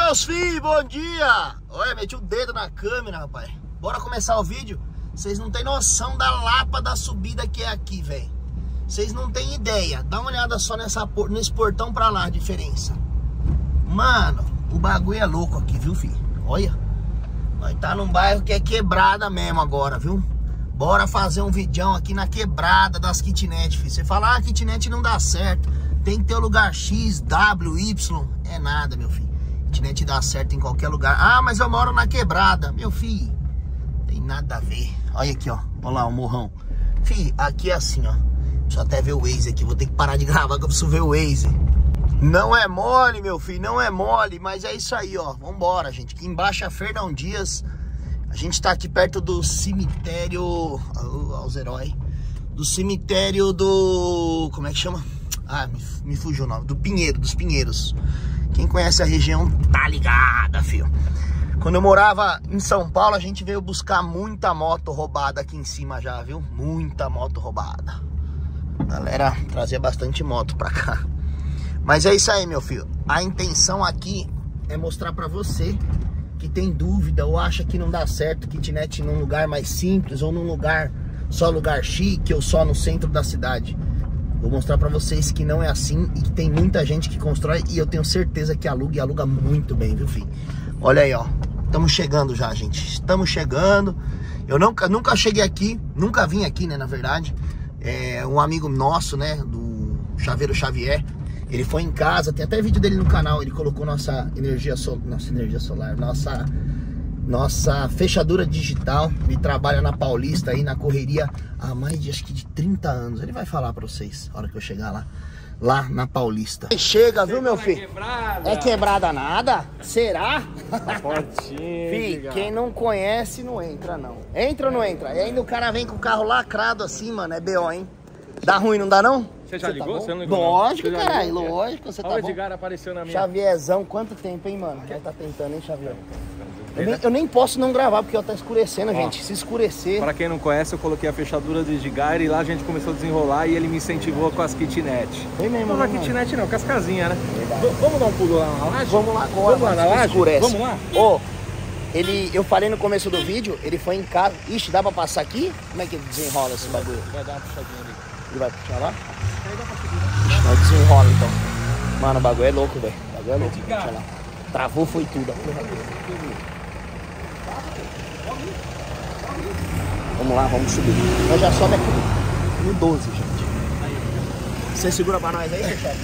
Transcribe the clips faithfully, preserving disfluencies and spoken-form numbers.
meus filhos, bom dia! Olha, meti o dedo na câmera, rapaz. Bora começar o vídeo? Vocês não tem noção da lapa da subida que é aqui, velho. Vocês não tem ideia. Dá uma olhada só nessa, nesse portão pra lá, a diferença. Mano, o bagulho é louco aqui, viu, filho? Olha. Nós tá num bairro que é quebrada mesmo agora, viu? Bora fazer um vidão aqui na quebrada das kitnet, filho. Você fala, ah, kitnet não dá certo. Tem que ter o lugar X, W, Y. É nada, meu filho. Kitnet dá certo em qualquer lugar. Ah, mas eu moro na quebrada. Meu filho, tem nada a ver. Olha aqui, ó. Olha lá, o morrão. Filho, aqui é assim, ó. Deixa eu até ver o Waze aqui. Vou ter que parar de gravar que eu preciso ver o Waze. Não é mole, meu filho. Não é mole. Mas é isso aí, ó. Vambora, gente. Aqui embaixo é Fernão Dias. A gente tá aqui perto do cemitério... Aos heróis. Do cemitério do... Como é que chama? Ah, me, me fugiu o nome. Do Pinheiro, dos Pinheiros. Quem conhece a região tá ligada, filho. Quando eu morava em São Paulo, a gente veio buscar muita moto roubada aqui em cima já, viu? Muita moto roubada. A galera trazia bastante moto pra cá. Mas é isso aí, meu filho. A intenção aqui é mostrar pra você que tem dúvida ou acha que não dá certo kitnet num lugar mais simples ou num lugar, só lugar chique ou só no centro da cidade. Vou mostrar pra vocês que não é assim e que tem muita gente que constrói e eu tenho certeza que aluga e aluga muito bem, viu, filho? Olha aí, ó. Estamos chegando já, gente. Estamos chegando. Eu nunca, nunca cheguei aqui, nunca vim aqui, né, na verdade. É um amigo nosso, né, do Chaveiro Xavier. Ele foi em casa, tem até vídeo dele no canal. Ele colocou nossa energia, sol, nossa energia solar, nossa... Nossa fechadura digital. Ele trabalha na Paulista aí, na correria há mais de, acho que de trinta anos. Ele vai falar pra vocês, na hora que eu chegar lá. Lá na Paulista. Chega, viu, meu filho? Quebrada. É quebrada nada? Será? Fih, quem não conhece não entra, não. Entra ou não entra? E ainda o cara vem com o carro lacrado assim, mano. É B O, hein? Dá ruim, não dá, não? Você já Você ligou? Tá você não ligou? Lógico, não. caralho, lógico. Você tá Olha bom. O Edgar apareceu na minha. Xavierzão, quanto tempo, hein, mano? Já tá tentando, hein, Xavier? Eu nem, eu nem posso não gravar, porque ó, tá escurecendo, ó, gente. Se escurecer... Pra quem não conhece, eu coloquei a fechadura do Edgar e lá a gente começou a desenrolar e ele me incentivou com as kitnet. Vem mesmo, não, não é kitnet não, com as casinhas, né? V vamos dar um pulo lá na laje? Vamos lá agora. Vamos lá na laje? Escurece. Vamos lá? Ô, oh, ele, eu falei no começo do vídeo, ele foi em casa... Ixi, dá pra passar aqui? Como é que desenrola esse bagulho? Ele vai dar uma puxadinha ali. Ele vai puxar lá? Ixi, nós desenrola então. Mano, o bagulho é louco, velho. O bagulho é louco. Deixa lá. Travou, foi tudo. Vamos lá, vamos subir. Nós já sobe aqui no doze, gente. Você segura pra nós aí, chefe?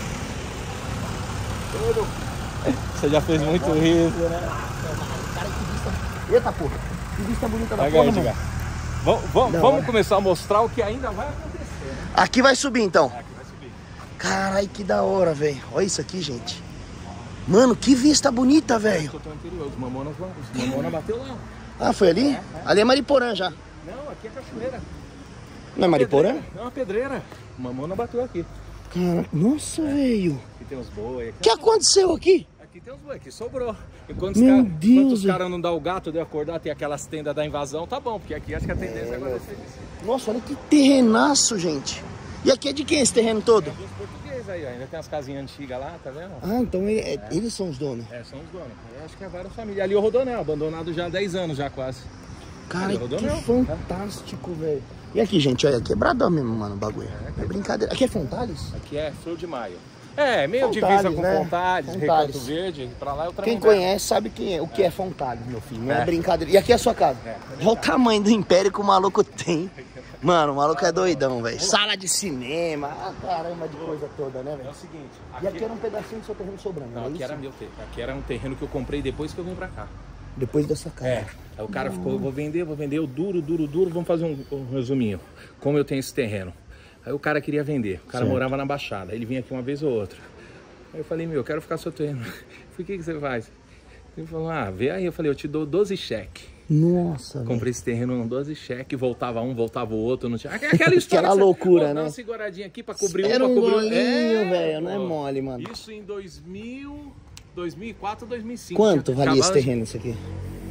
Você já fez muito riso, né? Cara, que vista... Eita, porra. Que vista bonita da vai porra, aí, mano. Vamos, vamos, vamos começar a mostrar o que ainda vai acontecer, né? Aqui vai subir, então. É, aqui vai subir. Carai, que da hora, velho. Olha isso aqui, gente. Mano, que vista bonita, velho. Os mamonas lá. Os mamonas bateu lá. Ah, foi ali? É, é. Ali é Mariporã já. Não, aqui é cachoeira. Não é Mariporã? É uma pedreira. O mamona bateu aqui. Cara, nossa, é. velho. Aqui tem uns boi. O que aconteceu aqui? Aqui tem uns boi, aqui sobrou. Enquanto Meu os, Deus, enquanto os caras não dão o gato de acordar, tem aquelas tendas da invasão, tá bom. Porque aqui acho que a tendência é, é agora descer. Nossa, olha que terrenaço, gente. E aqui é de quem esse terreno todo? É dos portugueses aí, ó. Ainda tem as casinhas antigas lá, tá vendo? Ah, então ele, é, é. eles são os donos? É, são os donos. Eu acho que é várias famílias. Ali o Rodonel, abandonado já há dez anos já quase. Cara, que fantástico, velho. E aqui, gente, olha, quebradão mesmo, mano, o bagulho. É, é brincadeira. Aqui é Fontales? Aqui é Flor de Maio. É, meio Fontales, divisa com né? Fontales, Fontales. Recanto Verde, pra lá eu Quem conhece sabe quem é, o que é Fontales, meu filho. Não é, é brincadeira. E aqui é a sua casa? É. Olha o tamanho do império que o maluco tem. Mano, o maluco é doidão, velho. Sala de cinema, ah, caramba de coisa toda, né, velho? É o seguinte... Aqui... E aqui era um pedacinho do seu terreno sobrando, não, não é aqui isso? era meu terreno. Aqui era um terreno que eu comprei depois que eu vim pra cá. Depois dessa casa? É. Aí o cara não. ficou, vou vender, vou vender, eu duro, duro, duro. Vamos fazer um, um resuminho. Como eu tenho esse terreno. Aí o cara queria vender. O cara certo. morava na Baixada. Ele vinha aqui uma vez ou outra. Aí eu falei, meu, eu quero ficar seu terreno. Eu falei, o que, que você faz? Ele falou, ah, vê aí. Eu falei, eu te dou doze cheques. Nossa, comprei véio. esse terreno no doze cheques, voltava um, voltava o outro, não tinha... Aquela história... Aquela loucura, você... né? Dá uma seguradinha aqui pra cobrir Era uma, um cobrir... golinho, é, velho, não é mole, mano. Isso em dois mil, dois mil e quatro, dois mil e cinco. Quanto valia esse terreno, isso aqui?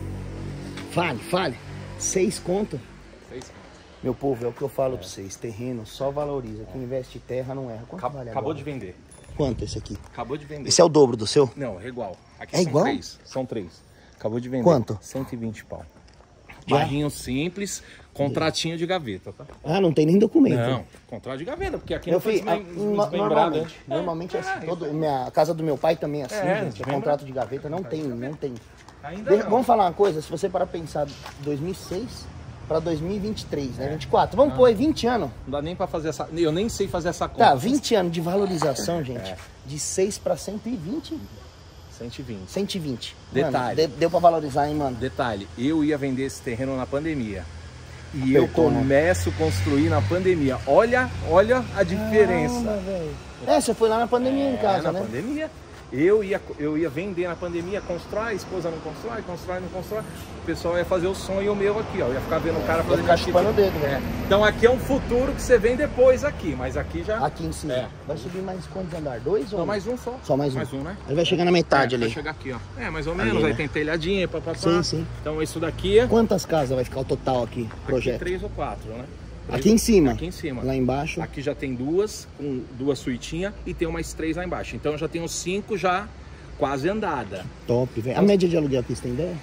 Fale, fale. Seis conto? Seis conto. Meu povo, é o que eu falo é. pra vocês. Terreno só valoriza. Quem investe em terra não erra. Quanto Acab vale Acabou agora? de vender. quanto esse aqui? Acabou de vender. Esse é o dobro do seu? Não, é igual. Aqui É são igual? três. São três. Acabou de vender. Quanto? cento e vinte pau. Já? Barrinho simples, contratinho de gaveta, tá? Ah, não tem nem documento. Não, contrato de gaveta, porque aqui Meu não foi filho, a- desmem- no- desmembrado. normalmente, normalmente é assim. Todo, minha, a casa do meu pai também é assim, É, gente. É desmembra- contrato de gaveta, não tem, não tem. Ainda De- não. vamos falar uma coisa, se você para pensar dois mil e seis para dois mil e vinte e três, né? vinte e quatro. Vamos pôr aí vinte anos. Não dá nem pra fazer essa... Eu nem sei fazer essa conta. Tá, vinte anos de valorização, gente. É. De seis para cento e vinte. cento e vinte. cento e vinte. Detalhe. Mano, de- deu pra valorizar, hein, mano? Detalhe, eu ia vender esse terreno na pandemia. E Apertou, eu né? começo a construir na pandemia. Olha, olha a diferença. Caramba, velho. É, você foi lá na pandemia em casa, É, na né? pandemia. Eu ia, eu ia vender na pandemia, constrói, a esposa não constrói, constrói, não constrói. O pessoal ia fazer o sonho meu aqui, ó. Eu ia ficar vendo o cara fazendo ficar aqui. chupando o dedo, É. né? Então aqui é um futuro que você vem depois aqui, mas aqui já... Aqui em cima. É. Vai subir mais quantos andar? Dois ou Só mais um só. Só mais um. Mais um, né? Ele vai chegar na metade É, ali. vai chegar aqui, ó. É, mais ou Ali, menos. Aí né? tem telhadinha pra passar. Sim, sim. Então isso daqui é Quantas casas vai ficar o total aqui, aqui projeto? três ou quatro, né? Três- Aqui em cima? Aqui em cima. Lá embaixo? Aqui já tem duas, com duas suitinhas e tem umas três lá embaixo. Então eu já tenho cinco já quase andada. Top, velho. A média de aluguel aqui, você tem ideia?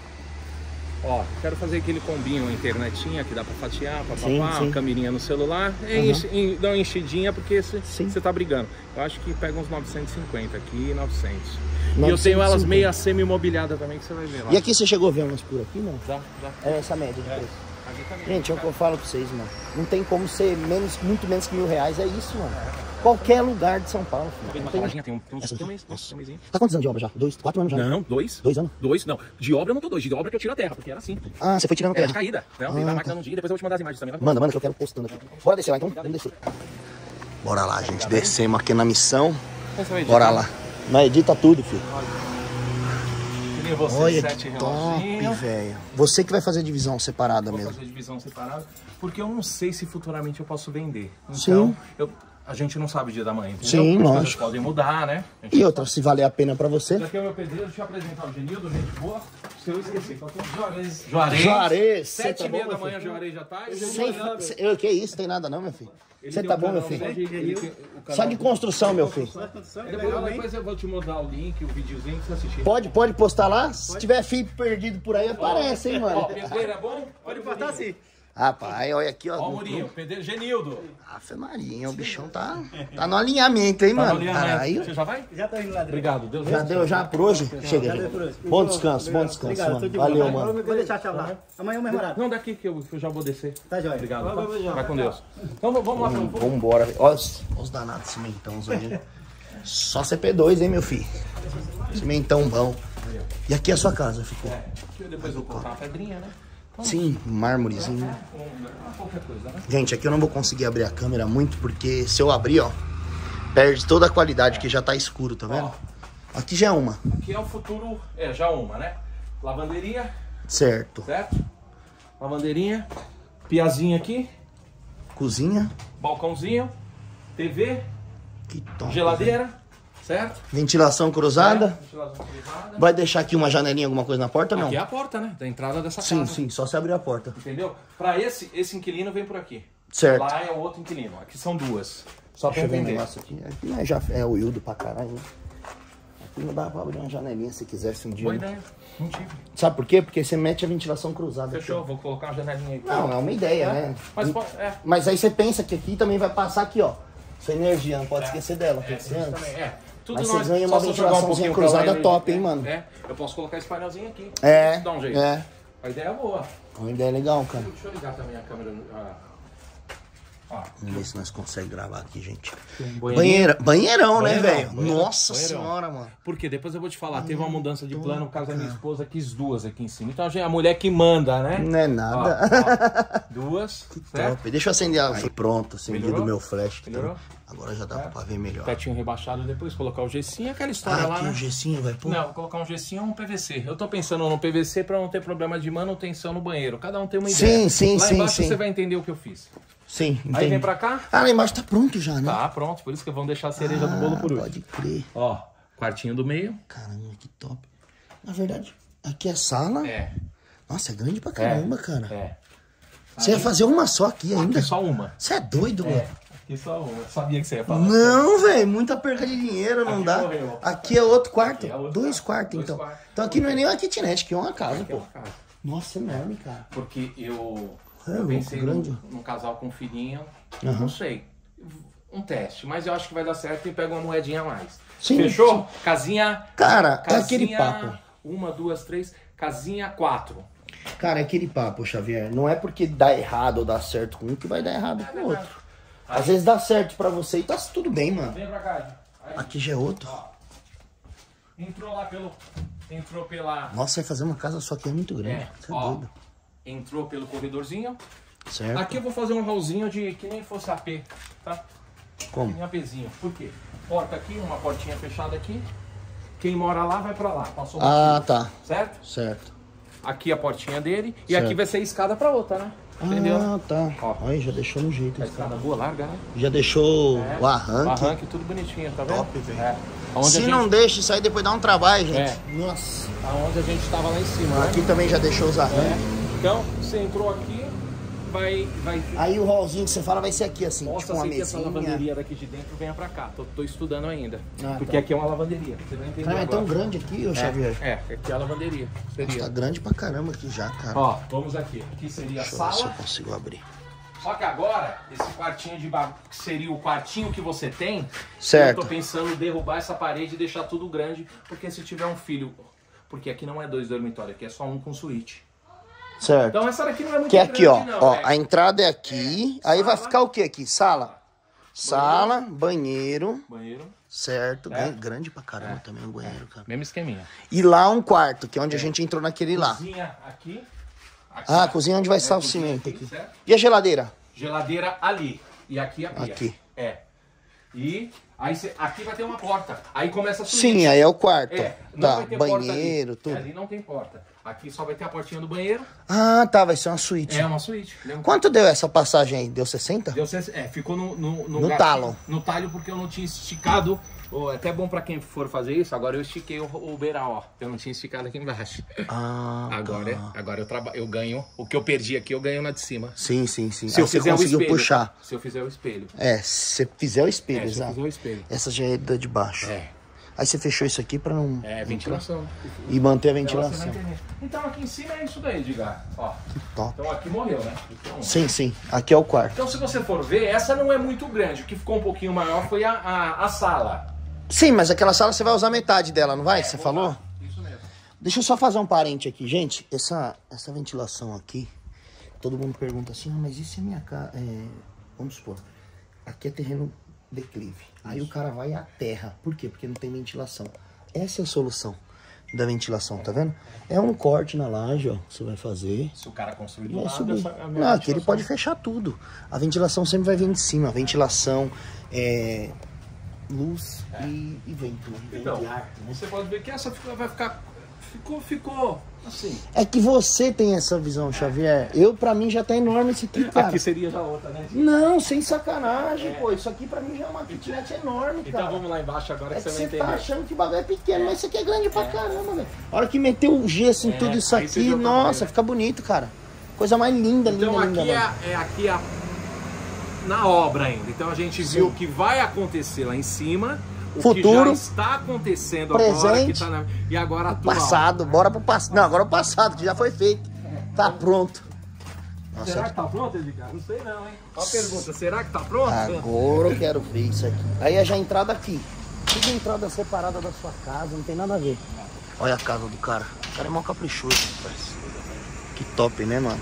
Ó, quero fazer aquele combinho, uma internetinha que dá pra fatiar, Sim, papapá, sim. uma camininha no celular. É Uhum. enche- em- dá uma enchidinha porque você Sim. tá brigando. Eu acho que pega uns novecentos e cinquenta aqui, novecentos. E eu novecentos e tenho elas cinquenta. meia semi-mobiliada também que você vai ver lá. E aqui você chegou a ver umas por aqui, não? Já, já. É essa média de preço. Aqui também. Gente, é o que eu falo pra vocês, mano. Não tem como ser menos, muito menos que mil reais. É isso, mano. Qualquer lugar de São Paulo, filho. Tem Não uma tem... caladinha, tem um, tem um, Essa tem um aqui? mês, Nossa. tem um mêsinho. Tá quantos anos de obra já? Dois? Quatro anos já? né? Não, dois. Dois anos? Dois, não. De obra eu não tô dois, de obra que eu tiro a terra, porque era assim. Ah, você foi tirando Era terra. de caída. Não, veio Ah, a máquina tá. num dia, depois eu vou te mandar as imagens também. Vai? Manda, manda que eu quero postando aqui. Bora descer lá então? Vamos descer. Bora lá, gente. Descemos aqui na missão. Então você vai Bora editar. lá. Nós edita tudo, filho. Queria você Olha sete que top, reloginhos. velho. Você que vai fazer divisão separada Vou mesmo. fazer divisão separada, porque eu não sei se futuramente eu posso vender. Então, Sim. eu, a gente não sabe o dia da manhã, entendeu? Sim, As coisas lógico. podem mudar, né? A gente E outra, se valer a pena pra você. Esse aqui é o meu pedreiro, deixa eu apresentar o Genildo, gente boa. Se eu esqueci, faltou o Juarez. Juarez. Juarez, cê Sete tá e meia bom, da meu manhã, filho? Juarez já tá. Sem, sem, eu, que isso, tem nada não, meu filho. Ele Você tem tá um bom, meu canal filho? dele, ele tem o canal Só de construção, meu filho. Depois, depois eu vou te mandar o link, o videozinho pra você assistir. Pode, pode postar lá. Se tiver filho perdido por aí, aparece, hein, Ó, mano. pedreiro é bom? Pode postar sim. Rapaz, olha aqui, ó. Ó, o Murinho, pedreiro Genildo. Afe Marinha, o bichão tá, tá no alinhamento, hein, Tá mano. no alinhamento. Aí, Você já vai? Já tô indo lá dentro. Obrigado, Deus já deu já por hoje? Chega, gente. Bom descanso, bom descanso, Obrigado, tô mano. de boa. Valeu, Vou- mano. Vou deixar a chave lá. Amanhã o mesmo horário. Não, daqui que eu, que eu já vou descer. Tá joia. Obrigado. Vai, Tá? vai, vai. Vai com Deus. Então vamos lá. Vamos. Vambora. Olha os, olha os danados cimentãos aí. Só C P dois, hein, meu filho. Cimentão bom. E aqui é a sua casa, ficou? Depois eu vou colocar uma pedrinha, né? Sim, mármorezinho. Qualquer coisa, né? Gente, aqui eu não vou conseguir abrir a câmera muito, porque se eu abrir, ó, perde toda a qualidade, que já tá escuro, tá vendo? Aqui já é uma. Aqui é o futuro, é, já uma, né? Lavandeirinha, Certo. certo? Lavandeirinha, piazinha aqui, Cozinha. balcãozinho, T V, Que top. geladeira, certo? Ventilação cruzada. É, ventilação privada. Vai deixar aqui uma janelinha, alguma coisa na porta ou não? Aqui é a porta, né? Da entrada dessa Sim, casa. sim, só se abrir a porta. Entendeu? Pra esse, esse inquilino vem por aqui. Certo. Lá é o outro inquilino. Aqui são duas. Só pra Deixa eu ver um entender. negócio aqui. Aqui é, já é o Hildo pra caralho, né? Aqui não dá pra abrir uma janelinha se quisesse um dia. Boa né? ideia. Não tive. Sabe por quê? Porque você mete a ventilação cruzada. aqui. Fechou, vou colocar uma janelinha aí. Não, é uma ideia, É, né? Mas pode, é. Mas aí você pensa que aqui também vai passar aqui, ó. Sua energia, não pode esquecer dela. É, pensei antes. também, é. Tudo Mas nós, você ganha só uma se eu jogar um ventilaçãozinha pouquinho pra lá, cruzada ele- top, hein, é, mano? É, eu posso colocar esse painelzinho aqui. É, Dá um jeito. é. A ideia é boa. Uma ideia legal, cara. Deixa eu ligar também a câmera. ah. Ó, Vamos ver se nós conseguimos gravar aqui, gente. um banheirinho. Banheira, banheirão, né, Banheirão, velho? banheirão, Nossa banheirão. senhora, mano. Porque depois eu vou te falar, teve uma mudança de plano por causa da minha esposa, quis duas aqui em cima. Então a gente- a mulher que manda, né? Não é nada. Ó, ó, duas, certo? Top. Deixa eu acender a... Aí, pronto, acendi Melhorou? do meu flash. Então, Melhorou? agora já dá pra ver melhor. Tetinho rebaixado depois, colocar o gessinho, aquela história Ah, lá, aqui né? o gessinho vai pôr? Não, vou colocar um gessinho ou um P V C. Eu tô pensando no P V C pra não ter problema de manutenção no banheiro. Cada um tem uma Sim, ideia. sim, lá sim, embaixo sim. você vai entender o que eu fiz. Sim, Aí entendi. vem pra cá. Ah, lá embaixo tá pronto já, né? Tá, pronto. Por isso que vão deixar a cereja do bolo por último. Pode crer. Ó, quartinho do meio. Caramba, que top. Na verdade, aqui é a sala. É, Nossa, é grande pra caramba, cara. é. Você ia fazer uma só aqui ainda? Aqui só uma. Você é doido, É. mano? Aqui só uma. Eu sabia que você ia falar. Não, velho, muita perca de dinheiro, não Aqui dá. morreu. Aqui é outro quarto. Aqui é outro Dois quarto. quartos, Dois então. quartos. Então aqui não é nem uma kitnet, aqui é uma casa, Aqui é pô. uma casa. Nossa, enorme, cara. Porque eu, É eu louco, pensei grande. num, num casal com filhinho, Aham. não sei, um teste, mas eu acho que vai dar certo e pega uma moedinha a mais. Sim. Fechou? Casinha... Cara, é casinha, aquele papo. Uma, duas, três, casinha quatro. Cara, é aquele papo, Xavier. Não é porque dá errado ou dá certo com um que vai dar errado com o outro. Às vezes dá certo pra você e tá tudo bem, mano. Vem pra cá. Aí, Aqui já é outro. ó, entrou lá pelo... Entrou pela... Nossa, vai fazer uma casa só que é muito grande. É, Você é ó, doido. entrou pelo corredorzinho. Certo. Aqui eu vou fazer um hallzinho de que nem fosse A P, tá? Como? Em APzinho. Por quê? Porta aqui, uma portinha fechada aqui. Quem mora lá vai pra lá. Passou Ah, batido, tá. certo? Certo. Aqui a portinha dele. E Certo. aqui vai ser escada pra outra, né? Entendeu? Ah, tá. Ó. Aí já deixou no jeito. A esse escada cara. boa, larga, né? Já deixou É. o arranque. O arranque, tudo bonitinho, tá vendo? Top, velho. É. Onde Se a gente, não deixa isso aí, depois dá um trabalho, gente. É. Nossa. aonde a gente tava lá em cima, Aqui né? também já deixou os arranques. É. Então, você entrou aqui, vai... vai... Aí o hallzinho que você fala vai ser aqui, assim, Possa tipo uma ser que essa mesinha. lavanderia daqui de dentro venha pra cá. Tô, tô estudando ainda. Ah, porque tá. aqui é uma lavanderia. Você vai entender Cara, é tão agora. grande aqui, ô Xavier. É, é, aqui é a lavanderia. Seria. Tá grande pra caramba aqui já, cara. Ó, vamos aqui. Aqui seria a Deixa eu ver se eu sala. consigo abrir. Só que agora, esse quartinho de ba... que seria o quartinho que você tem, Certo. eu tô pensando em derrubar essa parede e deixar tudo grande, porque se tiver um filho, porque aqui não é dois dormitórios, aqui é só um com suíte. Certo. Então essa daqui não é muito Que é aqui, grande, ó. não. Ó, é... a entrada é aqui. É, Aí vai sala. ficar o que aqui? Sala. Sala, banheiro. Banheiro, Certo. É. Gan- Grande pra caramba também o banheiro, cara. mesmo esqueminha. E lá um quarto, que é onde a gente entrou naquele lá. Cozinha aqui. aqui Ah, a cozinha onde vai estar o cozinha cimento aqui. certo? E a geladeira? Geladeira ali. E aqui a pia. Aqui. É. E aí cê, aqui vai ter uma porta. Aí começa a suíte. Sim, aí é o quarto. É, não Tá, vai ter porta banheiro, ali. tudo. Ali não tem porta. Aqui só vai ter a portinha do banheiro. Ah, tá, vai ser uma suíte. É uma suíte. Lembra? Quanto deu essa passagem aí? Deu sessenta? Deu, cem- é, ficou no, no, No gatinho- talo. No talho porque eu não tinha esticado. Oh, é até bom pra quem for fazer isso. Agora eu estiquei o, o beiral, ó. Eu não tinha esticado aqui embaixo. Ah, Agora, tá. agora eu, traba, eu ganho. O que eu perdi aqui, eu ganho na de cima. Sim, sim, sim. Se Aí eu você fizer o conseguiu espelho. puxar. Se eu fizer o espelho. É, se você fizer o espelho, É, se eu exato. fizer o espelho. Essa já é da de baixo. É. Aí você fechou isso aqui pra não... É, ventilação. E manter a Então, você vai ventilação. entender. Então aqui em cima é isso daí, Edgar. Ó. Top. Então aqui morreu, né? Então, Sim, sim. Aqui é o quarto. então se você for ver, essa não é muito grande. O que ficou um pouquinho maior foi a, a, a sala. Sim, mas aquela sala você vai usar metade dela, não vai? Você Vou falou? lá. Isso mesmo. Deixa eu só fazer um parente aqui. Gente, essa, essa ventilação aqui, todo mundo pergunta assim, ah, mas isso é minha casa... É... Vamos supor, aqui é terreno declive. Aí o cara vai à terra. Por quê? Porque não tem ventilação. Essa é a solução da ventilação, tá vendo? É um corte na laje, ó, que você vai fazer. Se o cara construir do Vai lado, subir. essa- a minha Não, aqui ele ventilação- pode fechar tudo. A ventilação sempre vai vir de cima. Ventilação, é, luz e, e vento, né? Vento Então, e ar, né? você pode ver que essa ficou- vai ficar... Ficou, ficou assim. É que você tem essa visão, Xavier. Eu, pra mim, já tá enorme esse aqui, cara. Aqui seria já outra, né? Não, sem sacanagem, pô. Isso aqui pra mim já é uma kitnet enorme, cara. Então vamos lá embaixo agora É que que você vai você entender. tá achando que o bagulho é pequeno, mas isso aqui é grande pra caramba, velho. A hora que meteu o gesso em É, tudo isso aí você aqui, viu o tamanho, nossa, né? fica bonito, cara. Coisa mais linda, linda, Então linda. aqui é, mano. é aqui a, na obra ainda. Então a gente Sim. viu o que vai acontecer lá em cima, o Futuro, que já está acontecendo agora, que presente, tá na, e agora atual. Passado, bora pro passado. Não, agora é o passado, que já foi feito. Tá pronto. Nossa, Será que tá pronto, Edgar? Não sei não, hein? Olha a pergunta, será que tá pronto? agora eu quero ver isso aqui. Aí é já a entrada aqui. Tudo entrada separada da sua casa, não tem nada a ver. Olha a casa do cara. O cara é mó caprichoso, rapaz. Que top, né, mano?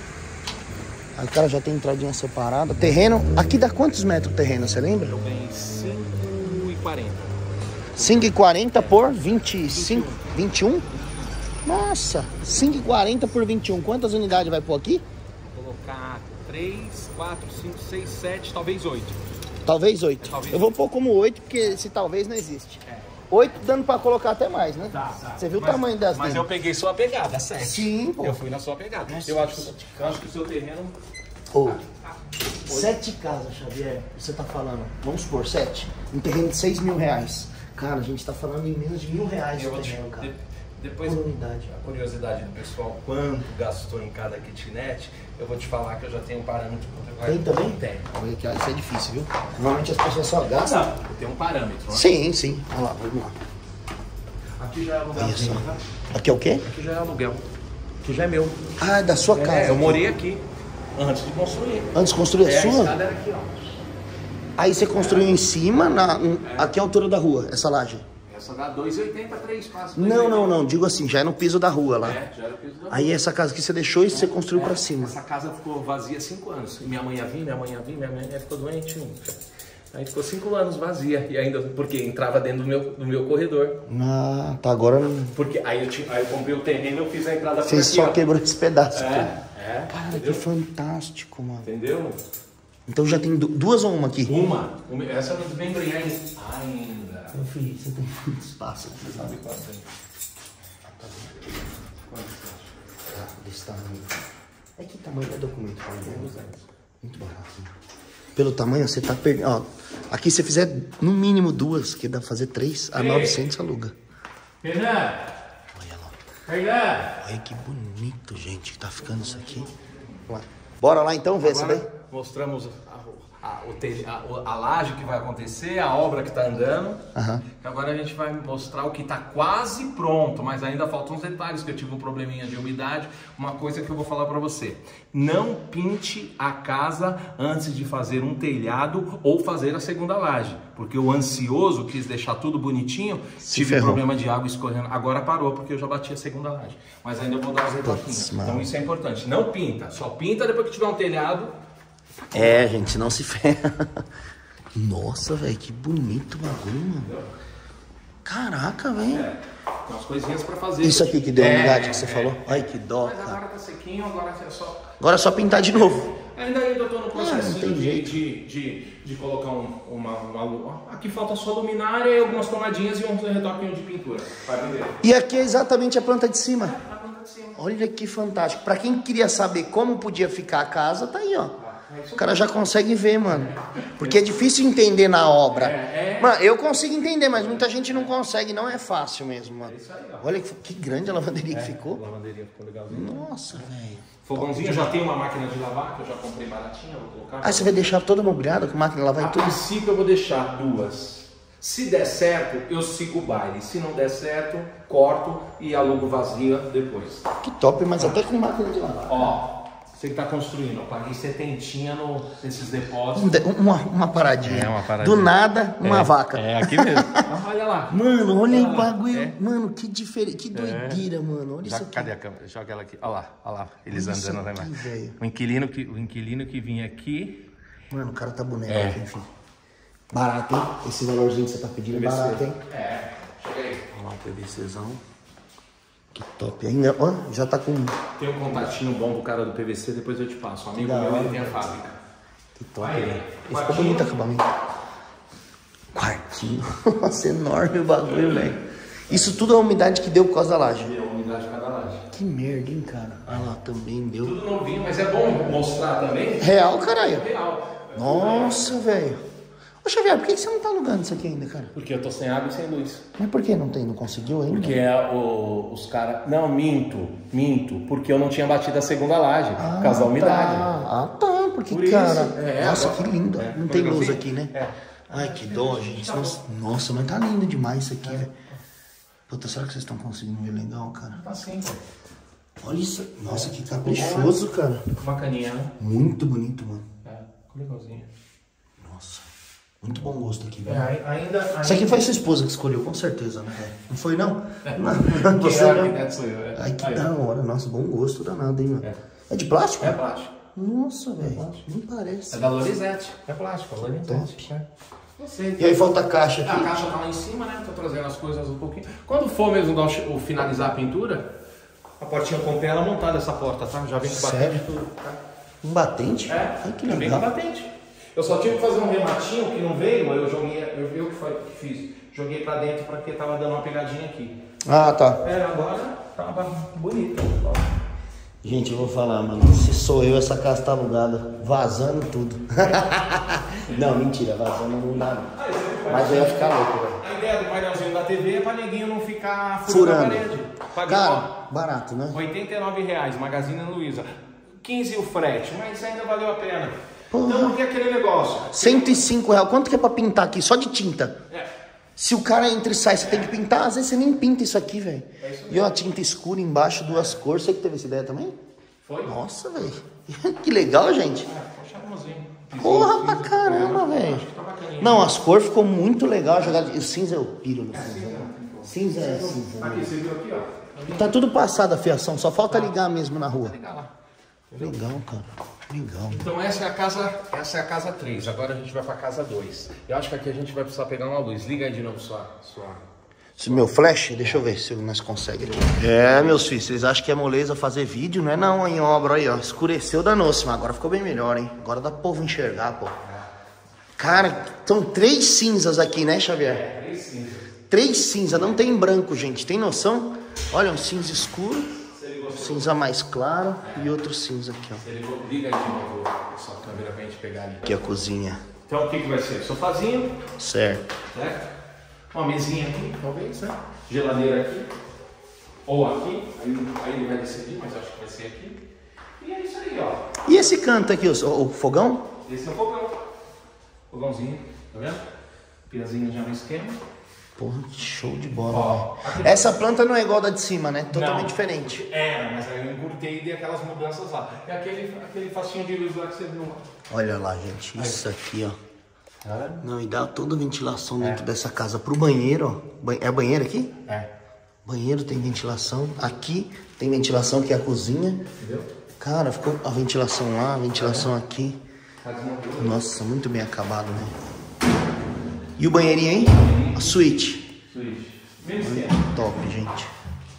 Aí o cara já tem entradinha separada. Terreno, aqui dá quantos metros o terreno, você lembra? Eu ganhei cinco e quarenta. cinco e quarenta por vinte e cinco, vinte e um? Nossa, cinco e quarenta por vinte e um. Quantas unidades vai pôr aqui? Vou colocar três, quatro, cinco, seis, sete, talvez oito. Talvez oito. Talvez Eu vou pôr como oito, porque esse talvez não existe. É. oito dando pra colocar até mais, né? Tá, tá. Você viu Mas- o tamanho das Mas dele? eu peguei sua pegada, sete. Sim, pô. Eu fui na sua pegada. eu, acho que, eu acho que o seu terreno... Ô, sete casas, Xavier, você tá falando, vamos supor, sete, um terreno de seis mil reais. Cara, a gente tá falando em menos de mil reais Eu de vou te- terreno, cara. Depois, Unidade. a curiosidade do pessoal, quanto gastou em cada kitnet, eu vou te falar que eu já tenho um parâmetro. Tem também? Tem. Olha aqui, ó, isso é difícil, viu? Normalmente as pessoas só gastam. Não, eu tenho um parâmetro, né? Sim, sim. Olha lá, vamos lá. Aqui já é aluguel. Isso. Aqui é o quê? Aqui já é aluguel. Aqui já é meu. Ah, é da sua casa. É, eu morei aqui antes de construir. Antes de construir a É, a sua? escada era aqui, ó. Aí você construiu em cima, na, um, É. aqui é a altura da rua, essa laje. Essa dá dois e oitenta, três quase. Não, não, não. Digo assim, já é no piso da rua lá. É, já era o piso da Aí essa casa que você deixou e você construiu pra cima. Essa casa ficou vazia cinco anos. E minha mãe ia vir, minha mãe ia vir, minha mãe ficou doente. Aí ficou cinco anos vazia. E ainda, porque entrava dentro do meu, do meu corredor. Ah, tá, agora não. Porque aí eu, tinha, aí eu comprei o terreno e eu fiz a entrada por Fez aqui, só ó. quebrou esse pedaço. É, cara. é. Cara, Entendeu? que fantástico, mano. Entendeu? Então já tem du- duas ou uma aqui? Uma. uma essa eu não desmembrei ainda. Ainda. Meu filho, você tem muito espaço aqui. Sabe quanto tem? Ah, desse tamanho. É que tamanho é documento, cara. Muito barato. Né? Pelo tamanho, você tá perdendo. Ó, aqui se fizer no mínimo duas, que dá pra fazer três, a Ei. novecentos aluga. Fernando! Olha lá. Fernando! Olha que bonito, gente, que tá ficando isso aqui. Lá. Bora lá então ver essa daí? Agora mostramos a, a, o telha- a, a laje que vai acontecer, a obra que está andando. Aham. Agora a gente vai mostrar o que está quase pronto, mas ainda faltam uns detalhes, que eu tive um probleminha de umidade. Uma coisa que eu vou falar para você: não pinte a casa antes de fazer um telhado ou fazer a segunda laje, porque o ansioso quis deixar tudo bonitinho, Se tive ferrou. problema de água escorrendo. Agora parou porque eu já bati a segunda laje, mas ainda vou dar umas retoquinhas. mano. Então isso é importante. Não pinta, só pinta depois que tiver um telhado. É, gente, não se ferra. Nossa, velho, que bonito o bagulho, mano. Caraca, velho. É, tem umas coisinhas pra fazer. Isso aqui que deu a É, umidade que você é. falou. Ai, que dó, Mas cara. agora tá sequinho, agora é só... Agora é só pintar de novo. Ainda ainda tô no Ah, processo não tem de, jeito. de, de, de colocar um, uma, uma... lu- Aqui falta só luminária e algumas tomadinhas e um retoquinho de pintura. Vai vender. E aqui é exatamente a planta de cima. Na planta de cima. Olha que fantástico. Pra quem queria saber como podia ficar a casa, tá aí, ó. É isso O cara já consegue ver, mano. Porque é difícil entender na obra. É, é. Mano, eu consigo entender, mas muita gente não consegue. Não é fácil mesmo, mano. isso aí, ó. Olha que, que grande a lavanderia que A ficou. lavanderinha ficou legalzinha. Nossa, velho. Fogãozinho, já tem uma máquina de lavar que eu já comprei baratinha, vou colocar. Ah, você vai deixar toda mobiliada com máquina de lavar A e tudo? princípio eu vou deixar duas. Se der certo, eu sigo o baile. Se não der certo, corto e alugo vazia depois. Que top, mas até com máquina de lavar. Ó, você que tá construindo, eu paguei setentinha no, nesses Um depósitos. de- Uma, uma paradinha. É, uma paradinha. Do nada, uma vaca. É, aqui mesmo. Olha lá. Mano, olha aí o lá. bagulho. É. Mano, que diferente, que doideira, mano. Olha Já, isso aqui. cadê a câmera? Joga ela aqui. Olha lá, olha lá. Eles Olha isso andando lá aqui, embaixo. velho. O inquilino que, o inquilino que vinha aqui. Mano, o cara tá boneco É. aqui, enfim. Barato, hein? Esse valorzinho que você tá pedindo é barato, hein? É, chega aí. Olha lá o PVCzão. Que top. Ainda, ó, já tá com... Tem um contatinho bom do cara do P V C, depois eu te passo. Um amigo Da meu, hora. ele tem a fábrica. Que top, Aí, velho. Esse ficou quartinho. bonito o acabamento. Quartinho. Nossa, enorme o bagulho, velho. Isso tudo é a umidade que deu por causa da laje. Deu a umidade de cada laje. Que merda, hein, cara. Ah lá, também deu. Tudo novinho, mas é bom mostrar também. Real, caralho. Real. Nossa, velho. Ô, Xavier, por que que você não tá alugando isso aqui ainda, cara? Porque eu tô sem água e sem luz. Mas por que não tem? Não conseguiu ainda? Porque é o, os caras... Não, minto, minto. Porque eu não tinha batido a segunda laje, por causa da umidade. Tá. Ah, tá. Porque, Por isso, cara... é, nossa, agora- que lindo. é, Não tem como luz assim? aqui, né? É. Ai, que dó, gente. Nossa, nossa, mas tá lindo demais isso aqui, velho. Puta, será que vocês estão conseguindo ver legal, cara? Tá sim, pô. Olha isso. Nossa, que caprichoso, cara. Uma caninha, né? Muito bonito, mano. É, ficou legalzinho. Nossa. Muito bom gosto aqui, É, velho. ai- ainda... ainda... Isso aqui foi sua esposa que escolheu, com certeza, né, velho? Não foi, não? Não, Quem você é o não. arquiteto sou eu, é. Ai, que Aí, ó. da hora. Nossa, bom gosto danado, hein, mano? É. É de plástico? É plástico. Nossa, velho. Nem parece. É da Lorizete. É plástico, é Top. Lorizete. É. Você... E aí falta a caixa A aqui. caixa tá lá em cima, né? Tô trazendo as coisas um pouquinho. Quando for mesmo dar o, che- o finalizar a pintura, a portinha eu comprei ela montada, essa porta, tá? Já vem com Sério? batente e tudo. Tá? Um batente? É, Ai, que já vem com legal. batente. Eu só tive que fazer um rematinho que não veio, aí eu joguei, eu, eu que foi- que fiz. Joguei pra dentro porque tava dando uma pegadinha aqui. Ah, tá. É, agora tava bonito. Gente, eu vou falar, mano. Se sou eu, essa casa tá alugada. Vazando tudo. Não, mentira. Vazando não dá, não. Mas eu ia ficar louco, velho. A ideia do painelzinho da T V é pra neguinho não ficar furando a Furando. parede. Paguei, Cara, barato, né? oitenta e nove reais, Magazine Luiza. quinze o frete, mas ainda valeu a pena. Porra. Então, porque aquele negócio... cento e cinco reais. Quanto que é pra pintar aqui? Só de tinta. É. Se o cara entra e sai, você é. tem que pintar. Às vezes você nem pinta isso aqui, velho. É isso mesmo. E ó, tinta escura embaixo, duas é. cores. Você que teve essa ideia também? Foi. Nossa, velho. Que legal, gente. É, foi charmosinho. Porra pra caramba, velho. Não, as cores ficou muito legal. Jogar... O cinza eu piro no cinza. Cinza é cinza. Aqui, você viu aqui, ó. Tá tudo passado a fiação, só falta ligar mesmo na rua. Ligar lá. Legal, cara. Legal. Então essa é a casa, essa é a casa três. Agora a gente vai pra casa dois. Eu acho que aqui a gente vai precisar pegar uma luz. Liga aí de novo sua... sua... Esse meu flash, deixa eu ver se nós conseguimos aqui. É, meus filhos, vocês acham que é moleza fazer vídeo? Não é não, em obra aí, ó. Escureceu, danou-se, mas agora ficou bem melhor, hein? Agora dá pro povo enxergar, pô. Cara, são três cinzas aqui, né, Xavier? É, três cinzas. Três cinzas, não tem branco, gente. Tem noção? Olha, um cinza escuro, cinza mais claro e outro cinza aqui, ó. Ligou, liga aí de novo a sua câmera pra gente pegar ali. Aqui a cozinha. Então o que que vai ser? Sofazinho. Certo. Certo? Uma mesinha aqui, talvez, né? Geladeira aqui. Ou aqui. Aí, aí ele vai decidir, mas acho que vai ser aqui. E é isso aí, ó. E esse canto aqui, o, o fogão? Esse é o fogão. Fogãozinho, tá vendo? Piazinho já no esquema. Porra, que show de bola. Ó, essa planta não é igual da de cima, né? Totalmente não, diferente. É, mas aí eu encurtei e dei aquelas mudanças lá. É aquele, aquele facinho de luz lá que você viu lá. Olha lá, gente. Isso aqui, ó. É. Não, e dá toda a ventilação dentro é. dessa casa. Pro banheiro, ó. É banheiro aqui? É. Banheiro tem ventilação. Aqui tem ventilação, que é a cozinha. Entendeu? Cara, ficou a ventilação lá, a ventilação é. aqui. Nossa, muito bem acabado, né? E o banheirinho aí? A suíte. Suíte. Top, gente.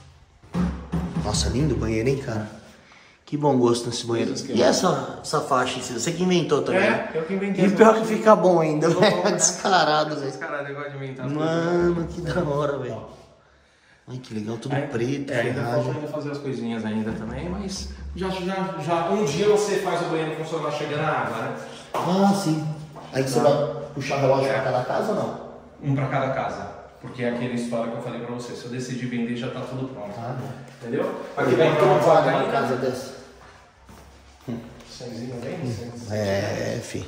Nossa, lindo o banheiro, hein, cara? Que bom gosto nesse banheiro. E essa, essa faixa, você que inventou também? É, eu que inventei. E pior que fica bom ainda, velho. Descarado, velho. Descarado, eu gosto de inventar. Mano, que da hora, velho. Ai, que legal, tudo aí, preto. É, ainda falta ainda fazer as coisinhas ainda também, mas já, já, já um dia você faz o banheiro funcionar chegando a água, né? Ah, sim. Aí você vai puxar relógio é. pra cada casa ou não? Um pra cada casa. Porque é aquela história que eu falei pra você. Se eu decidir vender, já tá tudo pronto. Ah, entendeu? Aqui vai ter uma vaga na casa dessa. Cenzinho bem? É, fi.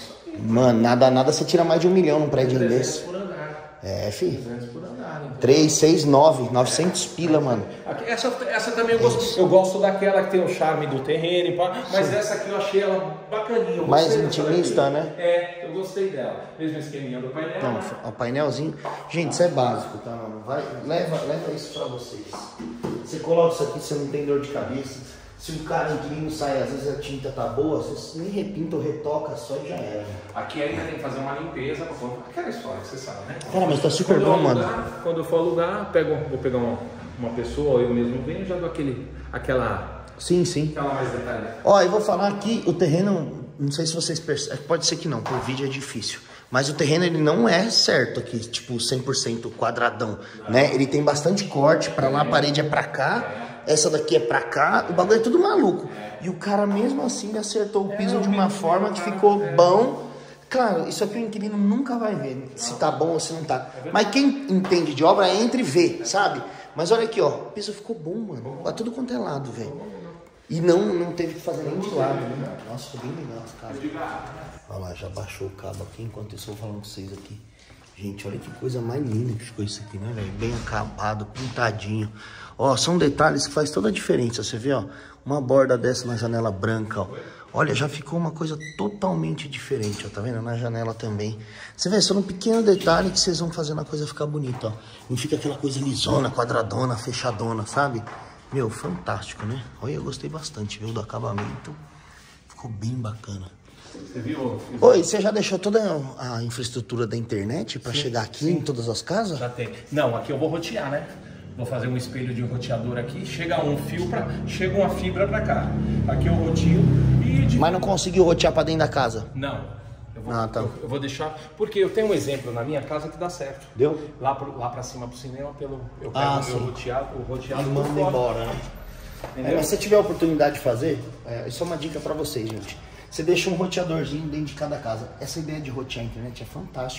Mano, nada, nada você tira mais de um milhão num prédio desse. Por andar. É, fi. trezentos por andar. Então. três, seis, nove, novecentos pila, mano. Essa, essa também eu gosto. Eu gosto daquela que tem o charme do terreno, mas sim. Essa aqui eu achei ela bacaninha. Mais intimista, né? É, eu gostei dela. Mesmo esqueminha do painel. Então, né? O painelzinho. Gente, isso é básico, tá, mano? Vai, leva, leva isso pra vocês. Você coloca isso aqui, você não tem dor de cabeça. Se o cara inquilino sai, às vezes a tinta tá boa, você nem repinta ou retoca só e já era. Aqui ainda tem que fazer uma limpeza, aquela história que você sabe, né? Cara, mas tá super quando bom, alugar, mano. Quando eu for alugar, pego, vou pegar uma, uma pessoa, eu mesmo venho e já dou aquele, aquela... Sim, sim. Aquela mais detalhada. Ó, eu vou falar aqui, o terreno, não sei se vocês percebem, pode ser que não, por vídeo é difícil. Mas o terreno, ele não é certo aqui, tipo, cem por cento quadradão, não. Né? Ele tem bastante corte, pra lá a parede é pra cá. Essa daqui é pra cá, o bagulho é tudo maluco. E o cara mesmo assim acertou o piso de uma forma que ficou bom. Claro, isso aqui o inquilino nunca vai ver, se tá bom ou se não tá. Mas quem entende de obra entra e vê, sabe? Mas olha aqui, ó, o piso ficou bom, mano. Pra tudo quanto é lado, velho. E não, não teve que fazer nem de lado, né? Nossa, ficou bem legal essa casa. Olha lá, já baixou o cabo aqui, enquanto eu estou falando com vocês aqui. Gente, olha que coisa mais linda que ficou isso aqui, né, velho? Bem acabado, pintadinho. Ó, são detalhes que faz toda a diferença. Você vê, ó, uma borda dessa na janela branca, ó. Olha, já ficou uma coisa totalmente diferente, ó. Tá vendo? Na janela também. Você vê, são um pequeno detalhe que vocês vão fazendo a coisa ficar bonita, ó. Não fica aquela coisa lisona, quadradona, fechadona, sabe? Meu, fantástico, né? Olha, eu gostei bastante, viu, do acabamento. Ficou bem bacana. Você viu? Oi, você já deixou toda a infraestrutura da internet para chegar aqui sim. Em todas as casas? Já tem. Não, aqui eu vou rotear, né? Vou fazer um espelho de roteador aqui, chega um fio para, chega uma fibra para cá. Aqui eu rotio e... De... Mas não conseguiu rotear para dentro da casa? Não. Eu vou, ah, tá. eu, eu vou deixar, porque eu tenho um exemplo na minha casa que dá certo. Deu? Lá, pro, lá para cima pro cinema, pelo, eu pego ah, o meu roteado, o roteado e manda embora, né? É, mas se você tiver a oportunidade de fazer, é, isso é uma dica para vocês, gente. Você deixa um roteadorzinho dentro de cada casa. Essa ideia de rotear a internet é fantástica,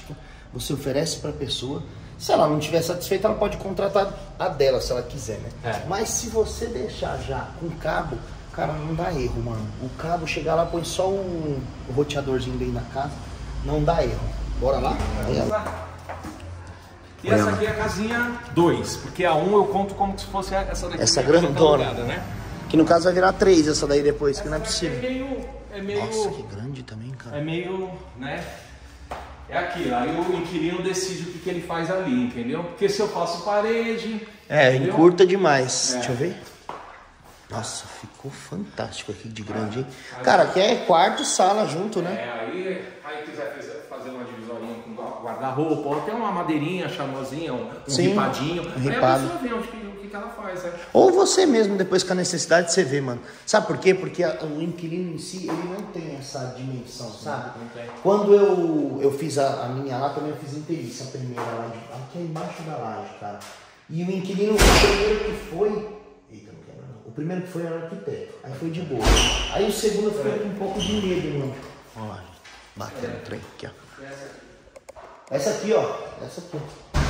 você oferece pra pessoa. Se ela não estiver satisfeita, ela pode contratar a dela, se ela quiser, né? É. Mas se você deixar já com cabo, cara, não dá erro, mano. O cabo, chegar lá, põe só um roteadorzinho bem na casa, não dá erro. Bora lá? Olha lá. E essa aqui é a casinha dois, porque a um eu conto como se fosse essa daqui. Essa grandona, alugada, né? Que no caso vai virar três essa daí depois, essa que não é possível. É meio, é meio... Nossa, que grande também, cara. É meio, né? É aquilo, aí o inquilino decide o que, que ele faz ali, entendeu? Porque se eu faço parede... É, entendeu? Encurta demais. É. Deixa eu ver. Nossa, ficou fantástico aqui de grande, hein? Cara, aqui é quarto e sala junto, né? É, aí, aí quiser fazer uma divisorinha com guarda-roupa, ou até uma madeirinha, charmosinha, um, um Sim, ripadinho. Um ripado. Aí a pessoa vê o que, o que ela faz, né? Ou você mesmo, depois com a necessidade, você vê, mano. Sabe por quê? Porque a, o inquilino em si, ele não tem essa dimensão, sabe? Não tem. Quando eu, eu fiz a, a minha lá, também eu fiz inteiriça, a primeira lá, de, aqui é embaixo da laje, cara. E o inquilino, o primeiro que foi... Eita, não quero não. O primeiro que foi era o arquiteto, aí foi de boa. Aí o segundo eu fiquei com um pouco de medo, mano. Olha lá, batendo o trem aqui, ó. Essa aqui, ó. Essa aqui, ó.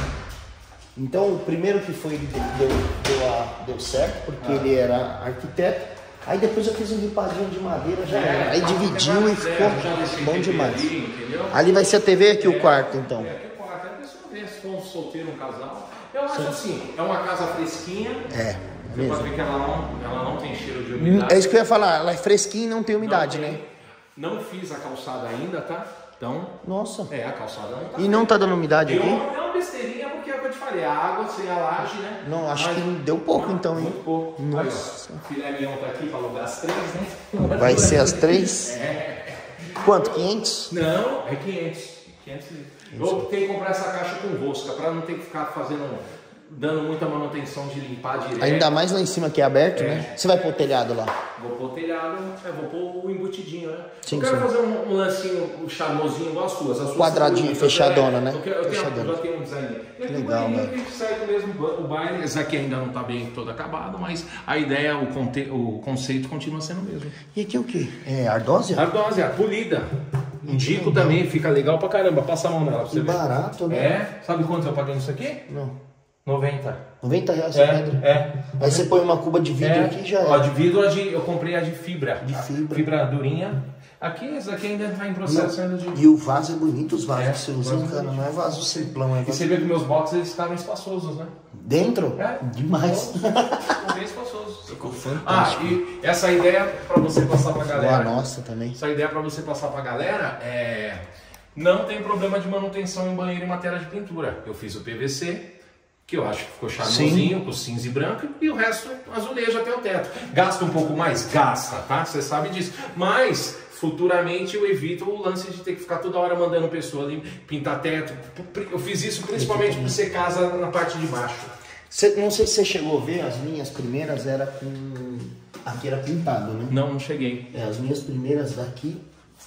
Então, o primeiro que foi, ele deu, deu, a, deu certo, porque ah. ele era arquiteto. Aí depois eu fiz um ripadinho de madeira, já era. É, aí dividiu e ficou bom demais. Ali, ali vai ser a T V, aqui é, o quarto, então. É, aqui o quarto. Aí a pessoa vê se for um solteiro, um casal. Eu acho Sim. assim, é uma casa fresquinha. É. Você mesmo. Pode ver que ela não, ela não tem cheiro de umidade. É isso que eu ia falar, ela é fresquinha e não tem umidade, não tem, né? Não fiz a calçada ainda, tá? Então, nossa. É, a calçada não tá. E não tá dando umidade deu aqui? Uma, é uma besteirinha porque é o que eu te falei, a água sem a laje, né? Não, acho Mas, que deu pouco então, hein? Muito pouco. Nossa. O filé mignon tá aqui para alugar as três, né? Vai ser as três? É. Quanto? quinhentos? Não, é quinhentos. quinhentos Eu optei em comprar essa caixa com rosca para não ter que ficar fazendo... Dando muita manutenção de limpar direto. Ainda mais lá em cima que é aberto, é. né? Você vai pôr o telhado lá? Vou pôr o telhado, é, vou pôr o embutidinho, né? Sim, eu quero sim. fazer um, um lancinho, um charmosinho igual as suas. As suas quadradinho, fechadona, é, né? Eu, eu, fechadona. Tenho, eu já tenho um design. E aqui legal, o velho. A gente segue mesmo o baile. Esse aqui ainda não está bem todo acabado, mas a ideia, o, conte, o conceito continua sendo o mesmo. E aqui é o que? É ardósia? Ardósia, polida. Indico também, fica legal pra caramba. Passa a mão nela pra você e ver. Barato, né? É. Sabe quanto eu paguei nisso aqui? Não. noventa. noventa reais é, a pedra? É. Aí você põe uma cuba de vidro é. aqui e já Ó, é. de vidro, a de, eu comprei a de fibra. De fibra. Fibra durinha. Aqui, essa aqui ainda está em processo ainda de... E o vaso é bonito, os vasos é, que você usa, cara. Não é vaso simplão, é vaso... E você vê que meus boxes, eles ficaram espaçosos, né? Dentro? É. Demais. Ficou bem espaçoso. Ficou fantástico. Ah, e essa ideia para você passar pra galera... Boa nossa também. Essa ideia para você passar pra galera é... Não tem problema de manutenção em banheiro e matéria de pintura. Eu fiz o P V C... que eu acho que ficou charmosinho, com cinza e branco, e o resto azulejo até o teto. Gasta um pouco mais? Gasta, tá? Você sabe disso. Mas, futuramente, eu evito o lance de ter que ficar toda hora mandando pessoa ali pintar teto. Eu fiz isso principalmente por ser casa na parte de baixo. Cê, não sei se você chegou a ver, as minhas primeiras era com... Aqui era pintado, né? Não, não cheguei. É, as minhas primeiras daqui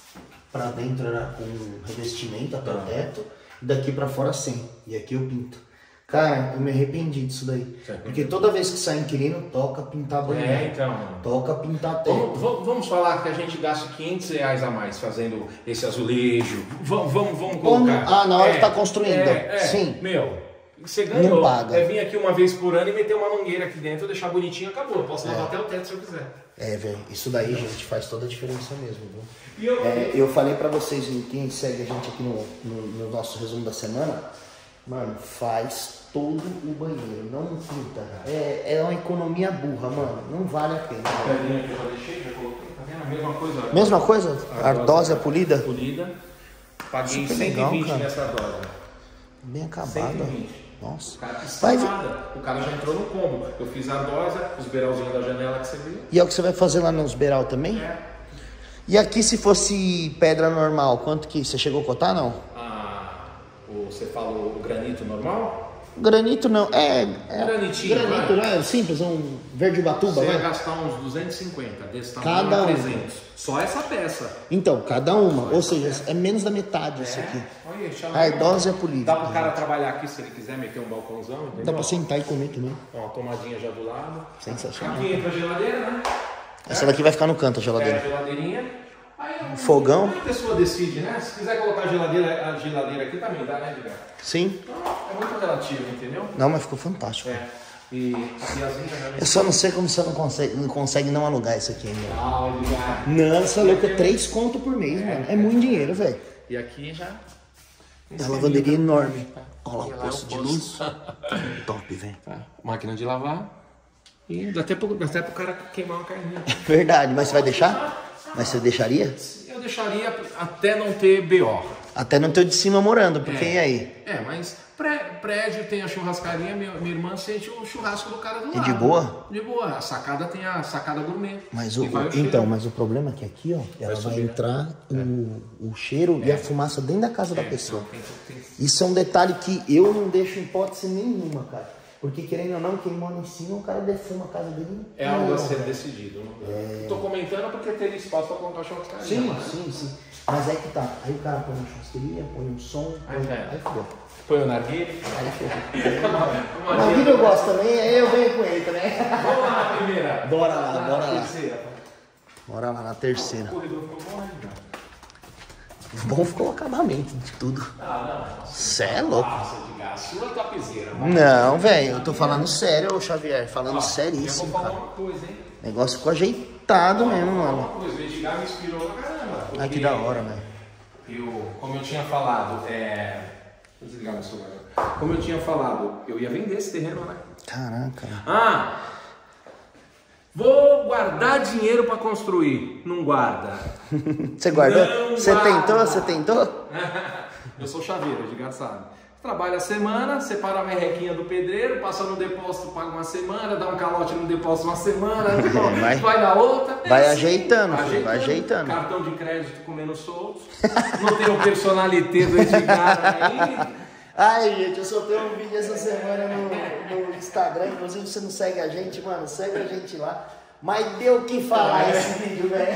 pra dentro era com revestimento até o teto, e daqui pra fora sem. E aqui eu pinto. Cara, eu me arrependi disso daí. Porque toda vez que sai inquilino, toca pintar banheiro. É, então. Toca pintar teto. Vamos, vamos falar que a gente gasta quinhentos reais a mais fazendo esse azulejo. Vamos, vamos, vamos colocar. Ah, na hora é, que tá construindo. É, é, Sim. Meu, você ganhou. Não paga. É vir aqui uma vez por ano e meter uma mangueira aqui dentro, deixar bonitinho, acabou. Eu posso lavar é. até o teto se eu quiser. É, velho. Isso daí, gente, faz toda a diferença mesmo, viu? E eu... É, eu falei pra vocês, quem segue a gente aqui no, no, no nosso resumo da semana, mano, faz todo o banheiro, não pinta. É, é uma economia burra, mano. Não vale a pena. A pedrinha que eu já deixei, já coloquei, tá vendo? A mesma coisa. Mesma coisa? Ardósia polida? Polida. Paguei Super cento e vinte legal, nessa ardósia. Bem acabada. cento e vinte. Nossa. O cara quis Vai... nada. O cara já entrou no combo. Eu fiz a ardósia, os beiralzinhos da janela que você viu. E é o que você vai fazer lá nos beiral também? É. E aqui se fosse pedra normal, quanto que? Você chegou a cotar, não? Ah, o, você fala o granito normal? Granito não, é... é Granitinho, granito, vai. não é simples, um verde batuba, Você vai? ia gastar uns duzentos e cinquenta, desse tamanho Cada um. trezentos. Só essa peça. Então, cada uma, ou seja, é menos da metade É. isso aqui. Olha, A ardósia é polida. Dá pro cara trabalhar aqui se ele quiser meter um balcãozão, entendeu? Dá pra sentar e comer também. Ó, uma tomadinha já do lado. Sensacional. Aqui entra a geladeira, né? Essa daqui vai ficar no canto, a É geladeira. a geladeirinha. Aí, fogão. Aí a pessoa decide, né? Se quiser colocar a geladeira, a geladeira aqui também dá, né, Edgar? Sim. Então, é muito relativo, entendeu? Não, mas ficou fantástico. É. E, e as minhas... Eu só não sei como você não consegue não, consegue não alugar isso aqui ainda. Ah, Edgar. Não, você é louco, é três conto por mês, é, mano. É muito dinheiro, velho. E aqui já... É uma lavanderia enorme. Olha lá E o lá é o posto de posto. luz. Top, velho. Tá. Máquina de lavar. E dá até pro, dá até pro cara queimar uma carninha. Verdade, mas você vai deixar? Mas você deixaria? Eu deixaria até não ter B O. Até não ter o de cima morando, porque É. e aí? É, mas pré, prédio tem a churrascaria, minha, minha irmã sente o churrasco do cara do lado. E de boa? De boa. A sacada tem a sacada gourmet. Mas o, E vai o- cheiro. então, mas o problema é que aqui, ó, ela vai, subir, né? entrar o, o cheiro e a fumaça dentro da casa da pessoa. Tem- tem- Isso é um detalhe que eu não deixo em hipótese nenhuma, cara. Porque querendo ou não, quem mora em cima, o cara defuma a casa dele. É algo a Não, ser velho. decidido. É... Tô comentando porque teria espaço para colocar churrascaria. Sim, mas- sim, sim. Mas é que tá. Aí o cara põe uma churrasqueria, põe um som, Aí põe... já era. aí fodeu. Põe o narguilha. Aí fodeu. Uma Na vida eu gosto também, aí eu venho com ele também. Vamos lá na primeira. Bora lá, Na bora lá. terceira. Bora lá na terceira. O corredor ficou bom, né, cara? Bom ficou o acabamento de tudo. Ah, não. Cê é louco. Nossa, Edgar, a sua é topzera. Não, velho, eu tô falando sério, ô Xavier. Falando Ó, seríssimo, Eu vou falar cara. uma coisa, hein? O negócio ficou ajeitado mesmo, mano. Uma coisa, o Edgar me inspirou pra caramba. Ai, que porque da hora, velho. Eu, como eu tinha falado, é... Deixa eu desligar meu celular. Como eu tinha falado, eu ia vender esse terreno, né? Caraca. Ah! Vou guardar dinheiro pra construir. Não guarda. Você guardou? Não Você guarda. tentou? Você tentou? Eu sou chaveiro, Edgar sabe. Trabalha a semana, separa a merrequinha do pedreiro, passa no depósito, paga uma semana, dá um calote no depósito uma semana, vai- vai na outra. é vai assim, ajeitando, filho, vai ajeitando. Cartão de crédito comendo solto. Não tem o personalité do Edgar aí. Ai, gente, eu soltei um vídeo essa semana no, no Instagram. Inclusive, você não segue a gente, mano, segue a gente lá. Mas deu o que falar esse vídeo, velho.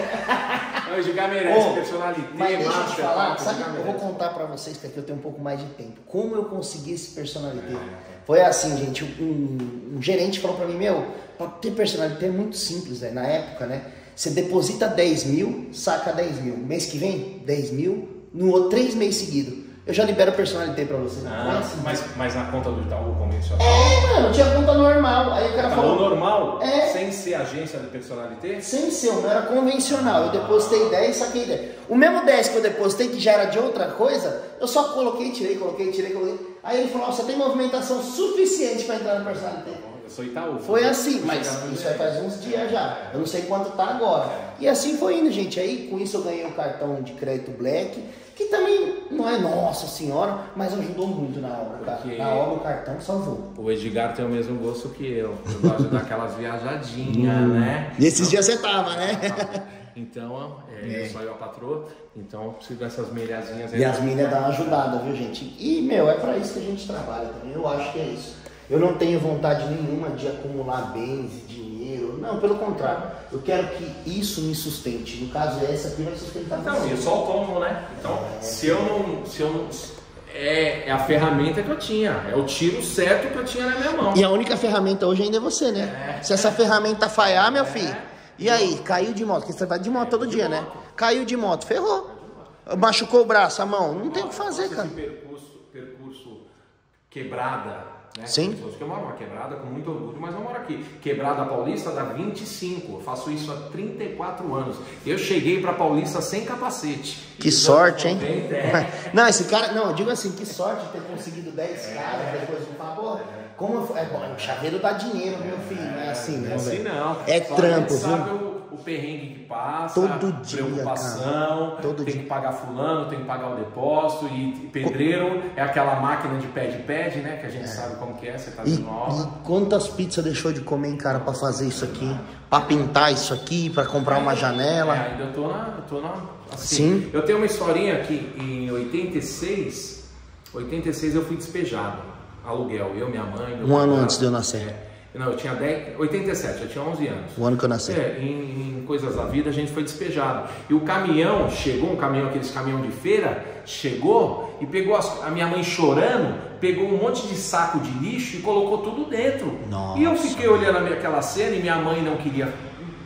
O Edgar merece Ô, personalité. Mas deixa eu te master, falar, top, sabe? Edgar Eu vou merece. contar pra vocês que aqui eu tenho um pouco mais de tempo. Como eu consegui esse personalité? Foi assim, gente, um, um gerente falou pra mim, meu, pra ter personalité é muito simples, velho. Na época, né? Você deposita dez mil, saca dez mil. Mês que vem, dez mil. No outro, três meses seguidos. Eu já libero personalité pra você. Não é Ah, assim. mas, mas na conta do Itaú convencional? É, mano, tinha conta normal. Aí o cara Itaú falou, normal? É. Sem ser agência de personalité? sem ser, não era convencional. Eu depositei dez, saquei dez. O mesmo dez que eu depositei, que já era de outra coisa, eu só coloquei, tirei, coloquei, tirei, coloquei. Aí ele falou, ó, você tem movimentação suficiente pra entrar no personalité. Eu sou Itaú. Foi assim, Vou mas chegar no isso aí dez. faz uns dias já. Eu não sei quanto tá agora. E assim foi indo, gente. Aí com isso eu ganhei o cartão de crédito Black, que também não é nossa senhora, mas ajudou muito na obra, cara. Porque- Na obra o cartão salvou. O Edgar tem o mesmo gosto que eu. Eu gosto de dar aquelas viajadinhas, né? E esses dias você tava, né? Então, é, eu sou eu a patroa, então eu preciso dessas milhazinhas aí. E as milhas dão uma ajudada, viu, gente? E, meu, é pra isso que a gente trabalha também. Eu acho que é isso. Eu não tenho vontade nenhuma de acumular bens e dinheiro. Não, pelo contrário. Eu quero que isso me sustente. No caso, essa aqui vai sustentar Então, você. eu sou autônomo, né? Então, se eu não. Se eu não é, é a ferramenta que eu tinha, é o tiro certo que eu tinha na minha mão. E a única ferramenta hoje ainda é você, né? Se essa ferramenta falhar, meu filho, e aí? Caiu de moto, porque você vai de moto todo dia, né? Caiu de moto, ferrou. Machucou o braço, a mão, não tem o que fazer, Esse cara. percurso, percurso quebrada, né? Sim. Pessoas que eu moro uma quebrada com muito orgulho, mas eu moro aqui. Quebrada Paulista dá vinte e cinco. Eu faço isso há trinta e quatro anos. Eu cheguei pra Paulista sem capacete. Que sorte, hein? Tem, tem. Não, esse cara, não, eu digo assim, que sorte ter conseguido dez caras depois do favor. Como eu- é bom, o chaveiro dá dinheiro, meu filho, não é assim, Não é não, assim velho. não. É Só trampo, a gente sabe viu? o, o perrengue que passa, Todo dia, preocupação, cara. Todo tem dia. que pagar fulano, tem que pagar o depósito, e pedreiro é aquela máquina de pad-pad, né? Que a gente sabe como que é, você tá E, vendo obra. e quantas pizzas deixou de comer, hein, cara, pra fazer isso aqui? Pra pintar isso aqui, pra comprar uma É, janela? ainda eu tô na. Eu tô na assim, Sim. Eu tenho uma historinha que em oitenta e seis, oitenta e seis eu fui despejado. Aluguel, eu, minha mãe. Meu Um ano padrasto. antes de eu nascer. É. Não, eu tinha dez, oitenta e sete, eu tinha onze anos. O ano que eu nasci. É, em, em coisas da vida a gente foi despejado. E o caminhão chegou, um caminhão, aqueles caminhão de feira, chegou e pegou as- a minha mãe chorando, pegou um monte de saco de lixo e colocou tudo dentro. Nossa. E eu fiquei olhando a minha- aquela cena e minha mãe não queria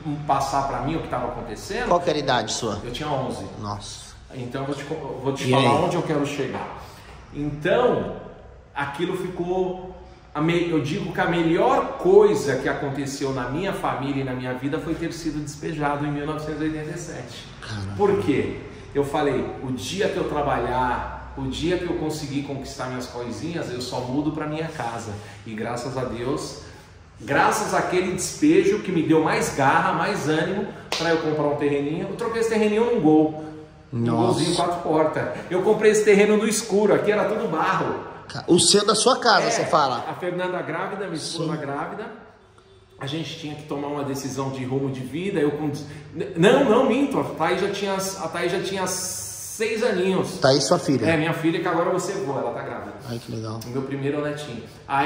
passar pra mim o que estava acontecendo. Qual que era a idade sua? Eu tinha onze. Nossa. Então eu vou te, eu vou te E falar aí? onde eu quero chegar. Então, aquilo ficou... a me- Eu digo que a melhor coisa que aconteceu na minha família e na minha vida foi ter sido despejado em mil novecentos e oitenta e sete. Caramba. Por quê? Eu falei, o dia que eu trabalhar, o dia que eu conseguir conquistar minhas coisinhas, eu só mudo para minha casa. E graças a Deus, graças àquele despejo que me deu mais garra, mais ânimo para eu comprar um terreninho, eu troquei esse terreninho num gol. Um Nossa. golzinho quatro portas. Eu comprei esse terreno no escuro, aqui era tudo barro. O seu da sua casa, É, você fala? A Fernanda grávida, minha esposa grávida, a gente tinha que tomar uma decisão de rumo de vida. Eu com... Não, não minto, a Thaís já tinha, a Thaís já tinha seis aninhos. Tá aí sua filha. É, minha filha que agora você voa, ela tá grávida. Ai, que legal. O meu primeiro netinho.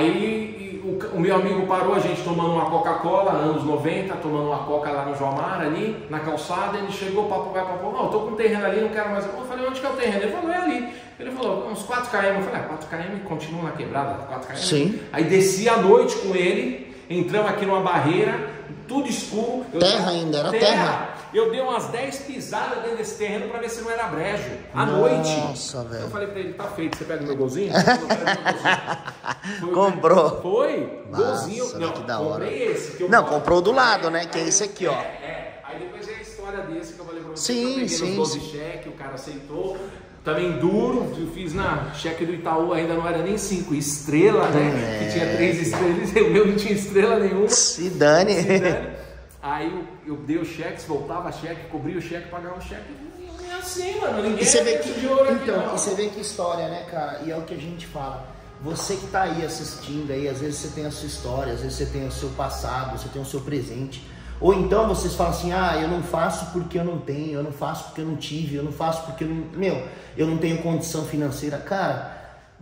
Aí o, o meu amigo parou, a gente tomando uma Coca-Cola, anos noventa, tomando uma Coca lá no Jomar, ali, na calçada. Ele chegou, papo vai, papo, não, eu tô com um terreno ali, não quero mais. Eu falei, onde que é o terreno? Ele falou, é ali. Ele falou, uns quatro quilômetros. Eu falei, ah, quatro quilômetros continua na quebrada, quatro quilômetros. Sim. Aí desci à noite com ele, entramos aqui numa barreira, tudo escuro. Eu- Terra ainda, era terra? Eu dei umas dez pisadas dentro desse terreno pra ver se não era brejo. À Nossa, noite. velho. Eu falei pra ele, tá feito, você pega o meu golzinho? Eu pego o meu golzinho. Foi, Comprou? Foi, Nossa, golzinho. Não, que da hora. comprei esse. Que eu Não, gosto. comprou do lado, né? Que é esse aqui, ó. É, é. Aí depois é a história desse que eu falei pra você. Sim, que eu peguei sim, nos doze sim. cheques, o cara aceitou. Também duro, eu fiz na cheque do Itaú, ainda não era nem cinco estrela, né? É. Que tinha três estrelas, o meu não tinha estrela nenhuma. Se dane. Se dane. Aí eu, eu dei o cheque, voltava cheque, cobria o cheque, pagava o cheque. E assim, mano, ninguém E você vê é que, de ouro aqui, então, não. e você vê que história, né, cara? E é o que a gente fala. Você que tá aí assistindo aí, às vezes você tem a sua história, às vezes você tem o seu passado, você tem o seu presente. Ou então vocês falam assim, ah, eu não faço porque eu não tenho, eu não faço porque eu não tive, eu não faço porque eu não, meu, eu não tenho condição financeira. Cara,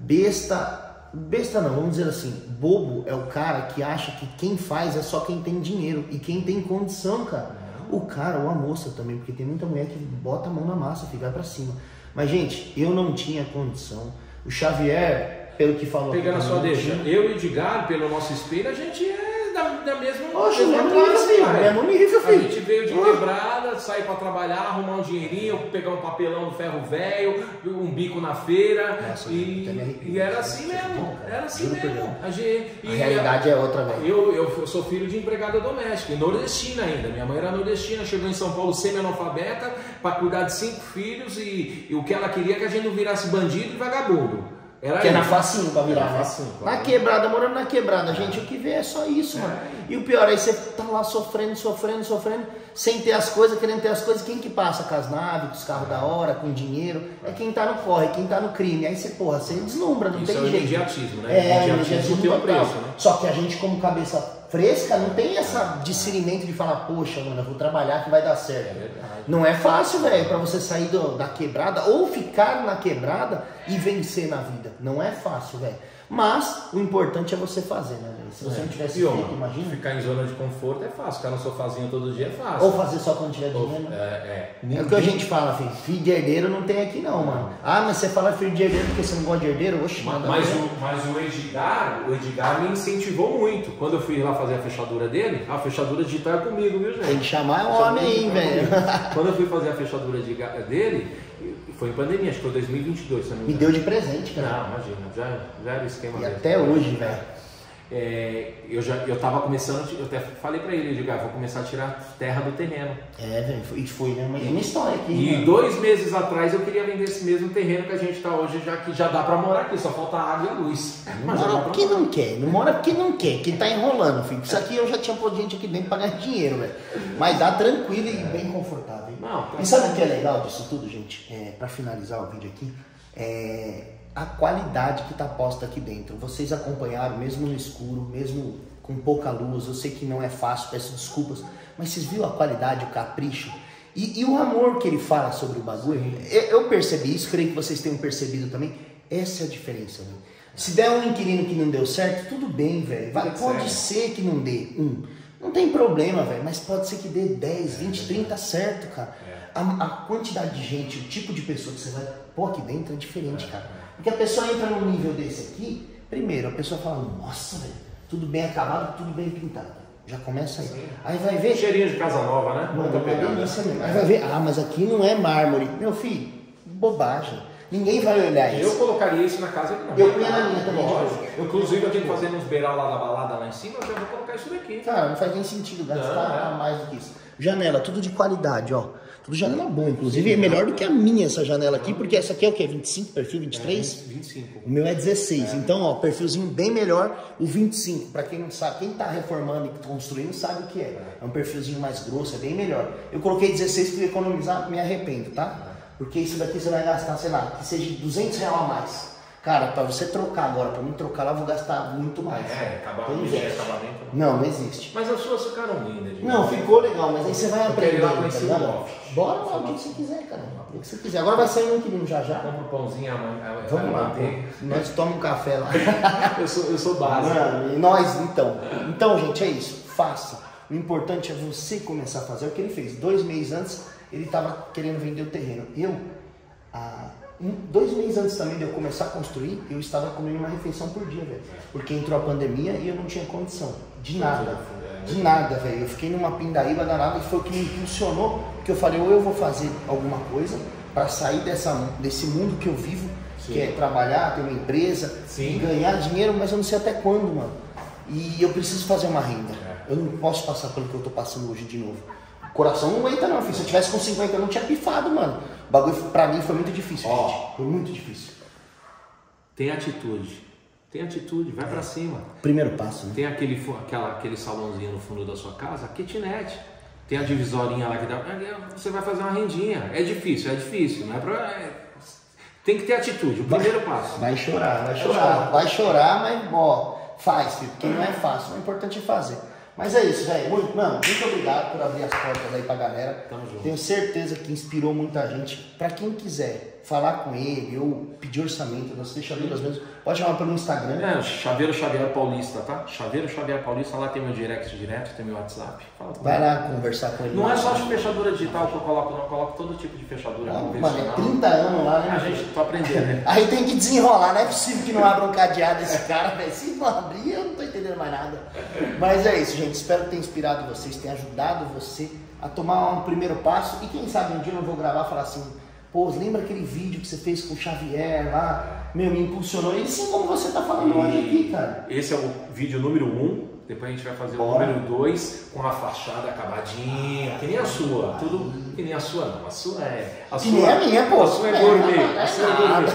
besta, besta não, vamos dizer assim, bobo é o cara que acha que quem faz é só quem tem dinheiro e quem tem condição, cara. O cara ou a moça também, porque tem muita mulher que bota a mão na massa, fica pra cima. Mas, gente, eu não tinha condição. O Xavier, pelo que falou... Pegando a aqui, sua não deixa, tinha. eu e o Edgar, pelo nosso espelho, a gente é da, da mesma, Oxe, mesma mesmo nível, classe, filho, cara. mesmo nível, A filho. gente veio de Ah. quebrada, sair pra trabalhar, arrumar um dinheirinho, pegar um papelão do ferro velho, um bico na feira. Nossa, e, até me arrepio. e era assim Juro, mesmo, cara. era assim Juro por mesmo. Deus. A, gente, A e realidade é outra, velho. Eu, eu sou filho de empregada doméstica, e nordestina ainda. Minha mãe era nordestina, chegou em São Paulo semi-analfabeta para cuidar de cinco filhos e, e o que ela queria é que a gente não virasse bandido e vagabundo. Era Que é na isso. facinho pra virar, Era né? facinho, Na claro. quebrada, morando na quebrada, gente, o que vê é só isso, mano. E o pior, aí você tá lá sofrendo, sofrendo, sofrendo, sem ter as coisas, querendo ter as coisas. Quem que passa com as naves, com os carros da hora, com dinheiro? É quem tá no corre, quem tá no crime. Aí você, porra, você deslumbra, não Isso tem é o jeito. imediatismo, né? É, O o imediatismo tem um total. preço, né? Só que a gente, como cabeça fresca, não tem essa discernimento de falar, poxa, mano, eu vou trabalhar que vai dar certo. É verdade. Não é fácil, velho, pra você sair do- da quebrada ou ficar na quebrada e vencer na vida. Não é fácil, velho. Mas o importante é você fazer, né, velho? Se você não tivesse E, ó, feito, imagina. Ficar em zona de conforto é fácil, ficar no sofazinho todo dia é fácil. Ou fazer só quando tiver Ou- dinheiro. é, é. É o que a gente fala, filho. Filho de herdeiro não tem aqui não, mano. Ah, mas você fala filho de herdeiro porque você não gosta de herdeiro? Oxi, Ma- nada Mas, a ver. o, mas o Edgar, o Edgar me incentivou muito. Quando eu fui lá fazer a fechadura dele, a fechadura digital é comigo, viu, gente? Tem que chamar o homem aí, velho. Quando eu fui fazer a fechadura de ga- dele, foi em pandemia, acho que foi dois mil e vinte e dois, se eu não Me me deu engano. de presente, cara. Não, imagina, já, já era o esquema E mesmo. até hoje, velho. É, eu já eu tava começando, eu até falei pra ele, Edgar, vou começar a tirar terra do terreno. É, velho. E foi, né? Mas uma história aqui. E mano. dois meses atrás eu queria vender esse mesmo terreno que a gente tá hoje, já que já dá pra morar aqui, só falta a água e a luz. Não Mas já dá mora pra porque morar. não quer, não mora porque não quer, que tá enrolando, filho. Isso aqui eu já tinha posto gente aqui dentro pra ganhar dinheiro, velho. Mas dá tranquilo e bem confortável. Não, tá E sabe o que é legal disso tudo, gente? É, pra finalizar o vídeo aqui, é a qualidade que tá posta aqui dentro. Vocês acompanharam, mesmo no escuro, mesmo com pouca luz. Eu sei que não é fácil, peço desculpas, mas vocês viram a qualidade, o capricho? E, e o amor que ele fala sobre o bagulho? Eu, eu percebi isso, creio que vocês tenham percebido também. Essa é a diferença, velho. Se der um inquilino que não deu certo, tudo bem, velho. Vai- Tudo Pode ser que não dê um. Não tem problema, velho. Mas pode ser que dê dez, vinte, trinta certo, cara. A, a quantidade de gente, o tipo de pessoa que você vai pôr aqui dentro é diferente, cara. Porque a pessoa entra num nível desse aqui, primeiro, a pessoa fala, nossa, velho, tudo bem acabado, tudo bem pintado. Já começa aí. Aí vai ver... Cheirinho de casa nova, né? Mano, é delícia mesmo. Aí vai ver, ah, mas aqui não é mármore. Meu filho, bobagem. Ninguém vai olhar isso. Eu colocaria isso na casa aqui. Eu punha na minha também. Eu, inclusive, eu tenho que fazer uns beiral lá da balada lá em cima, eu já vou colocar isso daqui. Cara, não faz nem sentido gastar não, é. mais do que isso. Janela, tudo de qualidade, ó. Tudo janela boa, inclusive. Sim, é melhor do que a minha essa janela aqui, porque essa aqui é o quê? vinte e cinco, perfil vinte e três? É, vinte e cinco. O meu é dezesseis. É. Então, ó, perfilzinho bem melhor, o vinte e cinco. Pra quem não sabe, quem tá reformando e construindo sabe o que é. É um perfilzinho mais grosso, é bem melhor. Eu coloquei dezesseis porque economizar, me arrependo, tá? Porque isso daqui você vai gastar, sei lá, que seja duzentos reais a mais. Cara, pra você trocar agora, pra mim trocar lá, eu vou gastar muito mais. É, acabamento, é acabamento. Não, não existe. Mas as suas ficaram lindas, gente. Não, ficou legal, mas aí você vai aprender. Lá com esse loft. Bora lá, o que você quiser, cara. O que você quiser. Agora vai sair um inquilino já já. Compra o pãozinho amanhã. Vamos lá, pô. Nós tomamos um café lá. eu, sou, eu sou básico. Mano, e nós, então. Então, gente, é isso. Faça. O importante é você começar a fazer o que ele fez. Dois meses antes, ele tava querendo vender o terreno. Eu, ah, um, dois meses antes também de eu começar a construir, eu estava comendo uma refeição por dia, velho. Porque entrou a pandemia e eu não tinha condição. De nada. De nada, velho. Eu fiquei numa pindaíba danada e foi o que me impulsionou. Porque eu falei, ou eu vou fazer alguma coisa para sair dessa, desse mundo que eu vivo, Sim. que é trabalhar, ter uma empresa, e ganhar dinheiro, mas eu não sei até quando, mano. E eu preciso fazer uma renda. É. Eu não posso passar pelo que eu tô passando hoje de novo. O coração não aguenta não, filho. Se eu tivesse com cinquenta, eu não tinha pifado, mano. O bagulho pra mim foi muito difícil, Ó, gente. Foi muito difícil. Tem atitude. Tem atitude, vai pra cima. Primeiro passo, né? Tem aquele, aquela, aquele salãozinho no fundo da sua casa, kitnet. Tem a divisorinha lá que dá. Você vai fazer uma rendinha. É difícil, é difícil. Não é pra, é... Tem que ter atitude, o primeiro vai, passo. Vai chorar, vai chorar. Vai chorar, mas ó, faz, filho, porque não é fácil. O importante é fazer. Mas é isso, velho. Muito, mano, muito obrigado por abrir as portas aí pra galera. Tamo junto. Tenho certeza que inspirou muita gente. Pra quem quiser falar com ele ou pedir orçamento das fechaduras mesmo, pode chamar pelo Instagram. É, Chaveiro Xavier Paulista, tá? Chaveiro Xavier Paulista, lá tem meu direct direto, tem meu WhatsApp. Fala Vai lá conversar com ele. Não é só de fechadura digital que eu coloco, não. Eu coloco todo tipo de fechadura. Não, mano, é trinta anos lá, né? A gente tá aprendendo, né? Aí tem que desenrolar, não é possível que não abra um cadeado esse cara, velho. Se não abrir, eu não tô entendendo mais nada. Mas é isso, gente. Espero ter inspirado vocês, ter ajudado você a tomar um primeiro passo. E quem sabe um dia eu não vou gravar e falar assim, pô, lembra aquele vídeo que você fez com o Xavier lá? Meu, me impulsionou. E assim como você tá falando hoje aqui, cara. Esse é o vídeo número um. Depois a gente vai fazer Bora. o número dois com a fachada acabadinha, que nem a sua. Tudo que nem a sua, não. A sua é. A que nem a minha, pô. A sua é gourmet. A sua é gourmet.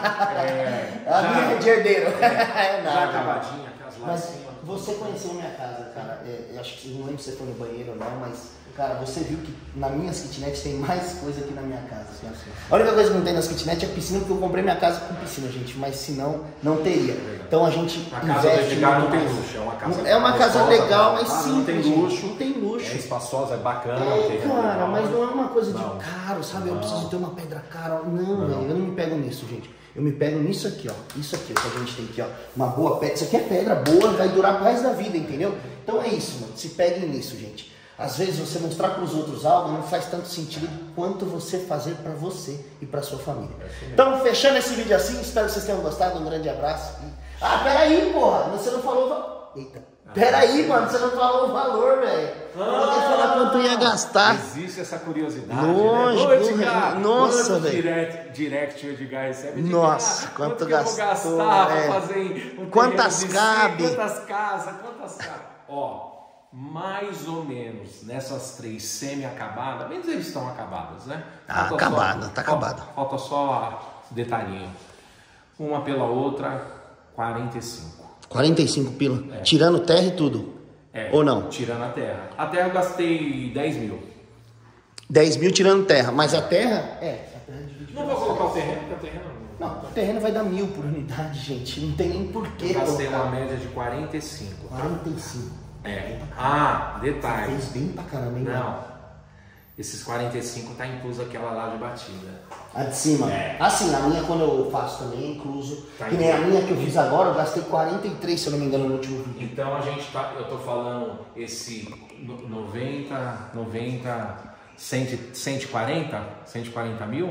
É, a minha é de herdeiro. É, já acabadinha, aquelas lá. Mas você conheceu a minha casa, cara. É, eu acho que não lembro se você foi no banheiro ou não, mas. Cara, você viu que na minhas kitnets tem mais coisa que na minha casa. Assim, assim. A única coisa que não tem nas kitnets é piscina, porque eu comprei minha casa com piscina, gente. Mas senão, não teria. Então a gente a casa investe legal não tem luxo. É uma casa, é uma casa legal, mas ah, sim. Não tem luxo. Não tem luxo. É espaçosa, é bacana. É, cara, mas não é uma coisa de não. caro, sabe? Eu não. preciso ter uma pedra cara. Não, velho, eu não me pego nisso, gente. Eu me pego nisso aqui, ó. Isso aqui, ó, que a gente tem aqui, ó. Uma boa pedra. Isso aqui é pedra boa, vai durar pro resto da vida, entendeu? Então é isso, mano. Se peguem nisso, gente. Às vezes você mostrar para os outros algo não faz tanto sentido quanto você fazer para você e para sua família. Então, fechando esse vídeo assim, espero que vocês tenham gostado. Um grande abraço. E... Ah, peraí, porra, você não falou... Eita. Peraí, mano, você não falou o valor, velho. Não quer falar quanto ia gastar. Existe essa curiosidade, Lógico, né? Ô, Edgar, nossa, velho. Direct, direct o Edgar recebe. Nossa, quanto, quanto gastou, que eu vou gastar é. pra fazer um quantas cabe? Quantas casas, quantas casas. Ó, mais ou menos nessas três semi-acabadas, menos eles estão acabadas, né? Tá falta acabada, só, tá acabada. Falta, falta só detalhinho. Uma pela outra, quarenta e cinco. quarenta e cinco pila? É. Tirando terra e tudo? É, ou não? Tirando a terra. A terra eu gastei dez mil. dez mil tirando terra, mas a terra... É. A terra não vou colocar o terreno, porque o terreno... Não, o terreno vai dar mil por unidade, gente. Não tem nem porquê. Eu gastei colocar. Uma média de quarenta e cinco. quarenta e cinco. É. Ah, detalhe. Você fez bem pra caramba, hein? Não. Esses quarenta e cinco tá incluso aquela laje batida. A de cima? É. Assim, a minha quando eu faço também é incluso. Tá que nem a minha que eu fiz agora, eu gastei quarenta e três, se eu não me engano, no último vídeo. Então a gente tá, eu tô falando esse noventa, noventa, cem, cento e quarenta, cento e quarenta mil,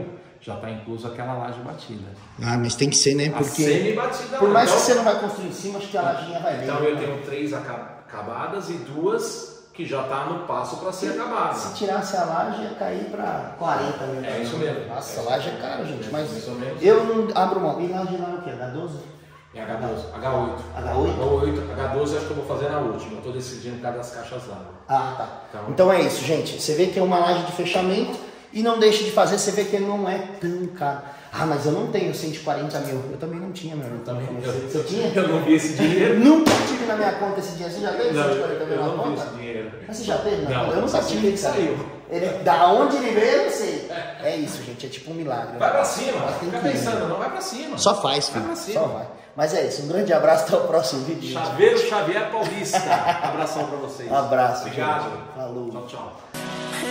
já tá incluso aquela laje batida. Ah, mas tem que ser, né? Porque a semi-batida. por mais então, que você não vai construir em cima, acho que a lajinha vai vir. Então eu tenho três acabadas e duas que já tá no passo para ser acabada. Se tirasse a laje, ia cair para quarenta mil. É isso mesmo. Nossa, é a laje é caro, gente. Mas mesmo. eu não abro mão. E laje lá é o quê? H doze? É H doze, H oito. H oito? H oito, H doze acho que eu vou fazer na última. Eu tô decidindo por causa das caixas d'água. Ah, tá. Então, então é isso, gente. Você vê que é uma laje de fechamento e não deixe de fazer. Você vê que não é tão caro. Ah, mas eu não tenho cento e quarenta mil. Eu também não tinha, meu. Eu também não. Você eu, tinha? Eu não vi esse dinheiro. Nunca tive na minha conta esse dinheiro. Você já teve não, cento e quarenta mil eu na não conta? vi esse dinheiro. Mas você já teve na não, conta? Eu nunca tive. Ele saiu. Ele, da onde ele veio, eu não sei. É isso, gente. É tipo um milagre. Vai pra cima. Fica que pensando, não vai pra cima. Só faz, filho. Vai pra cima. Só vai. Mas é isso. Um grande abraço. Até o próximo vídeo. Chaveiro Xavier Paulista. Abração pra vocês. Um abraço. Obrigado. Gente. Falou. Tchau, tchau.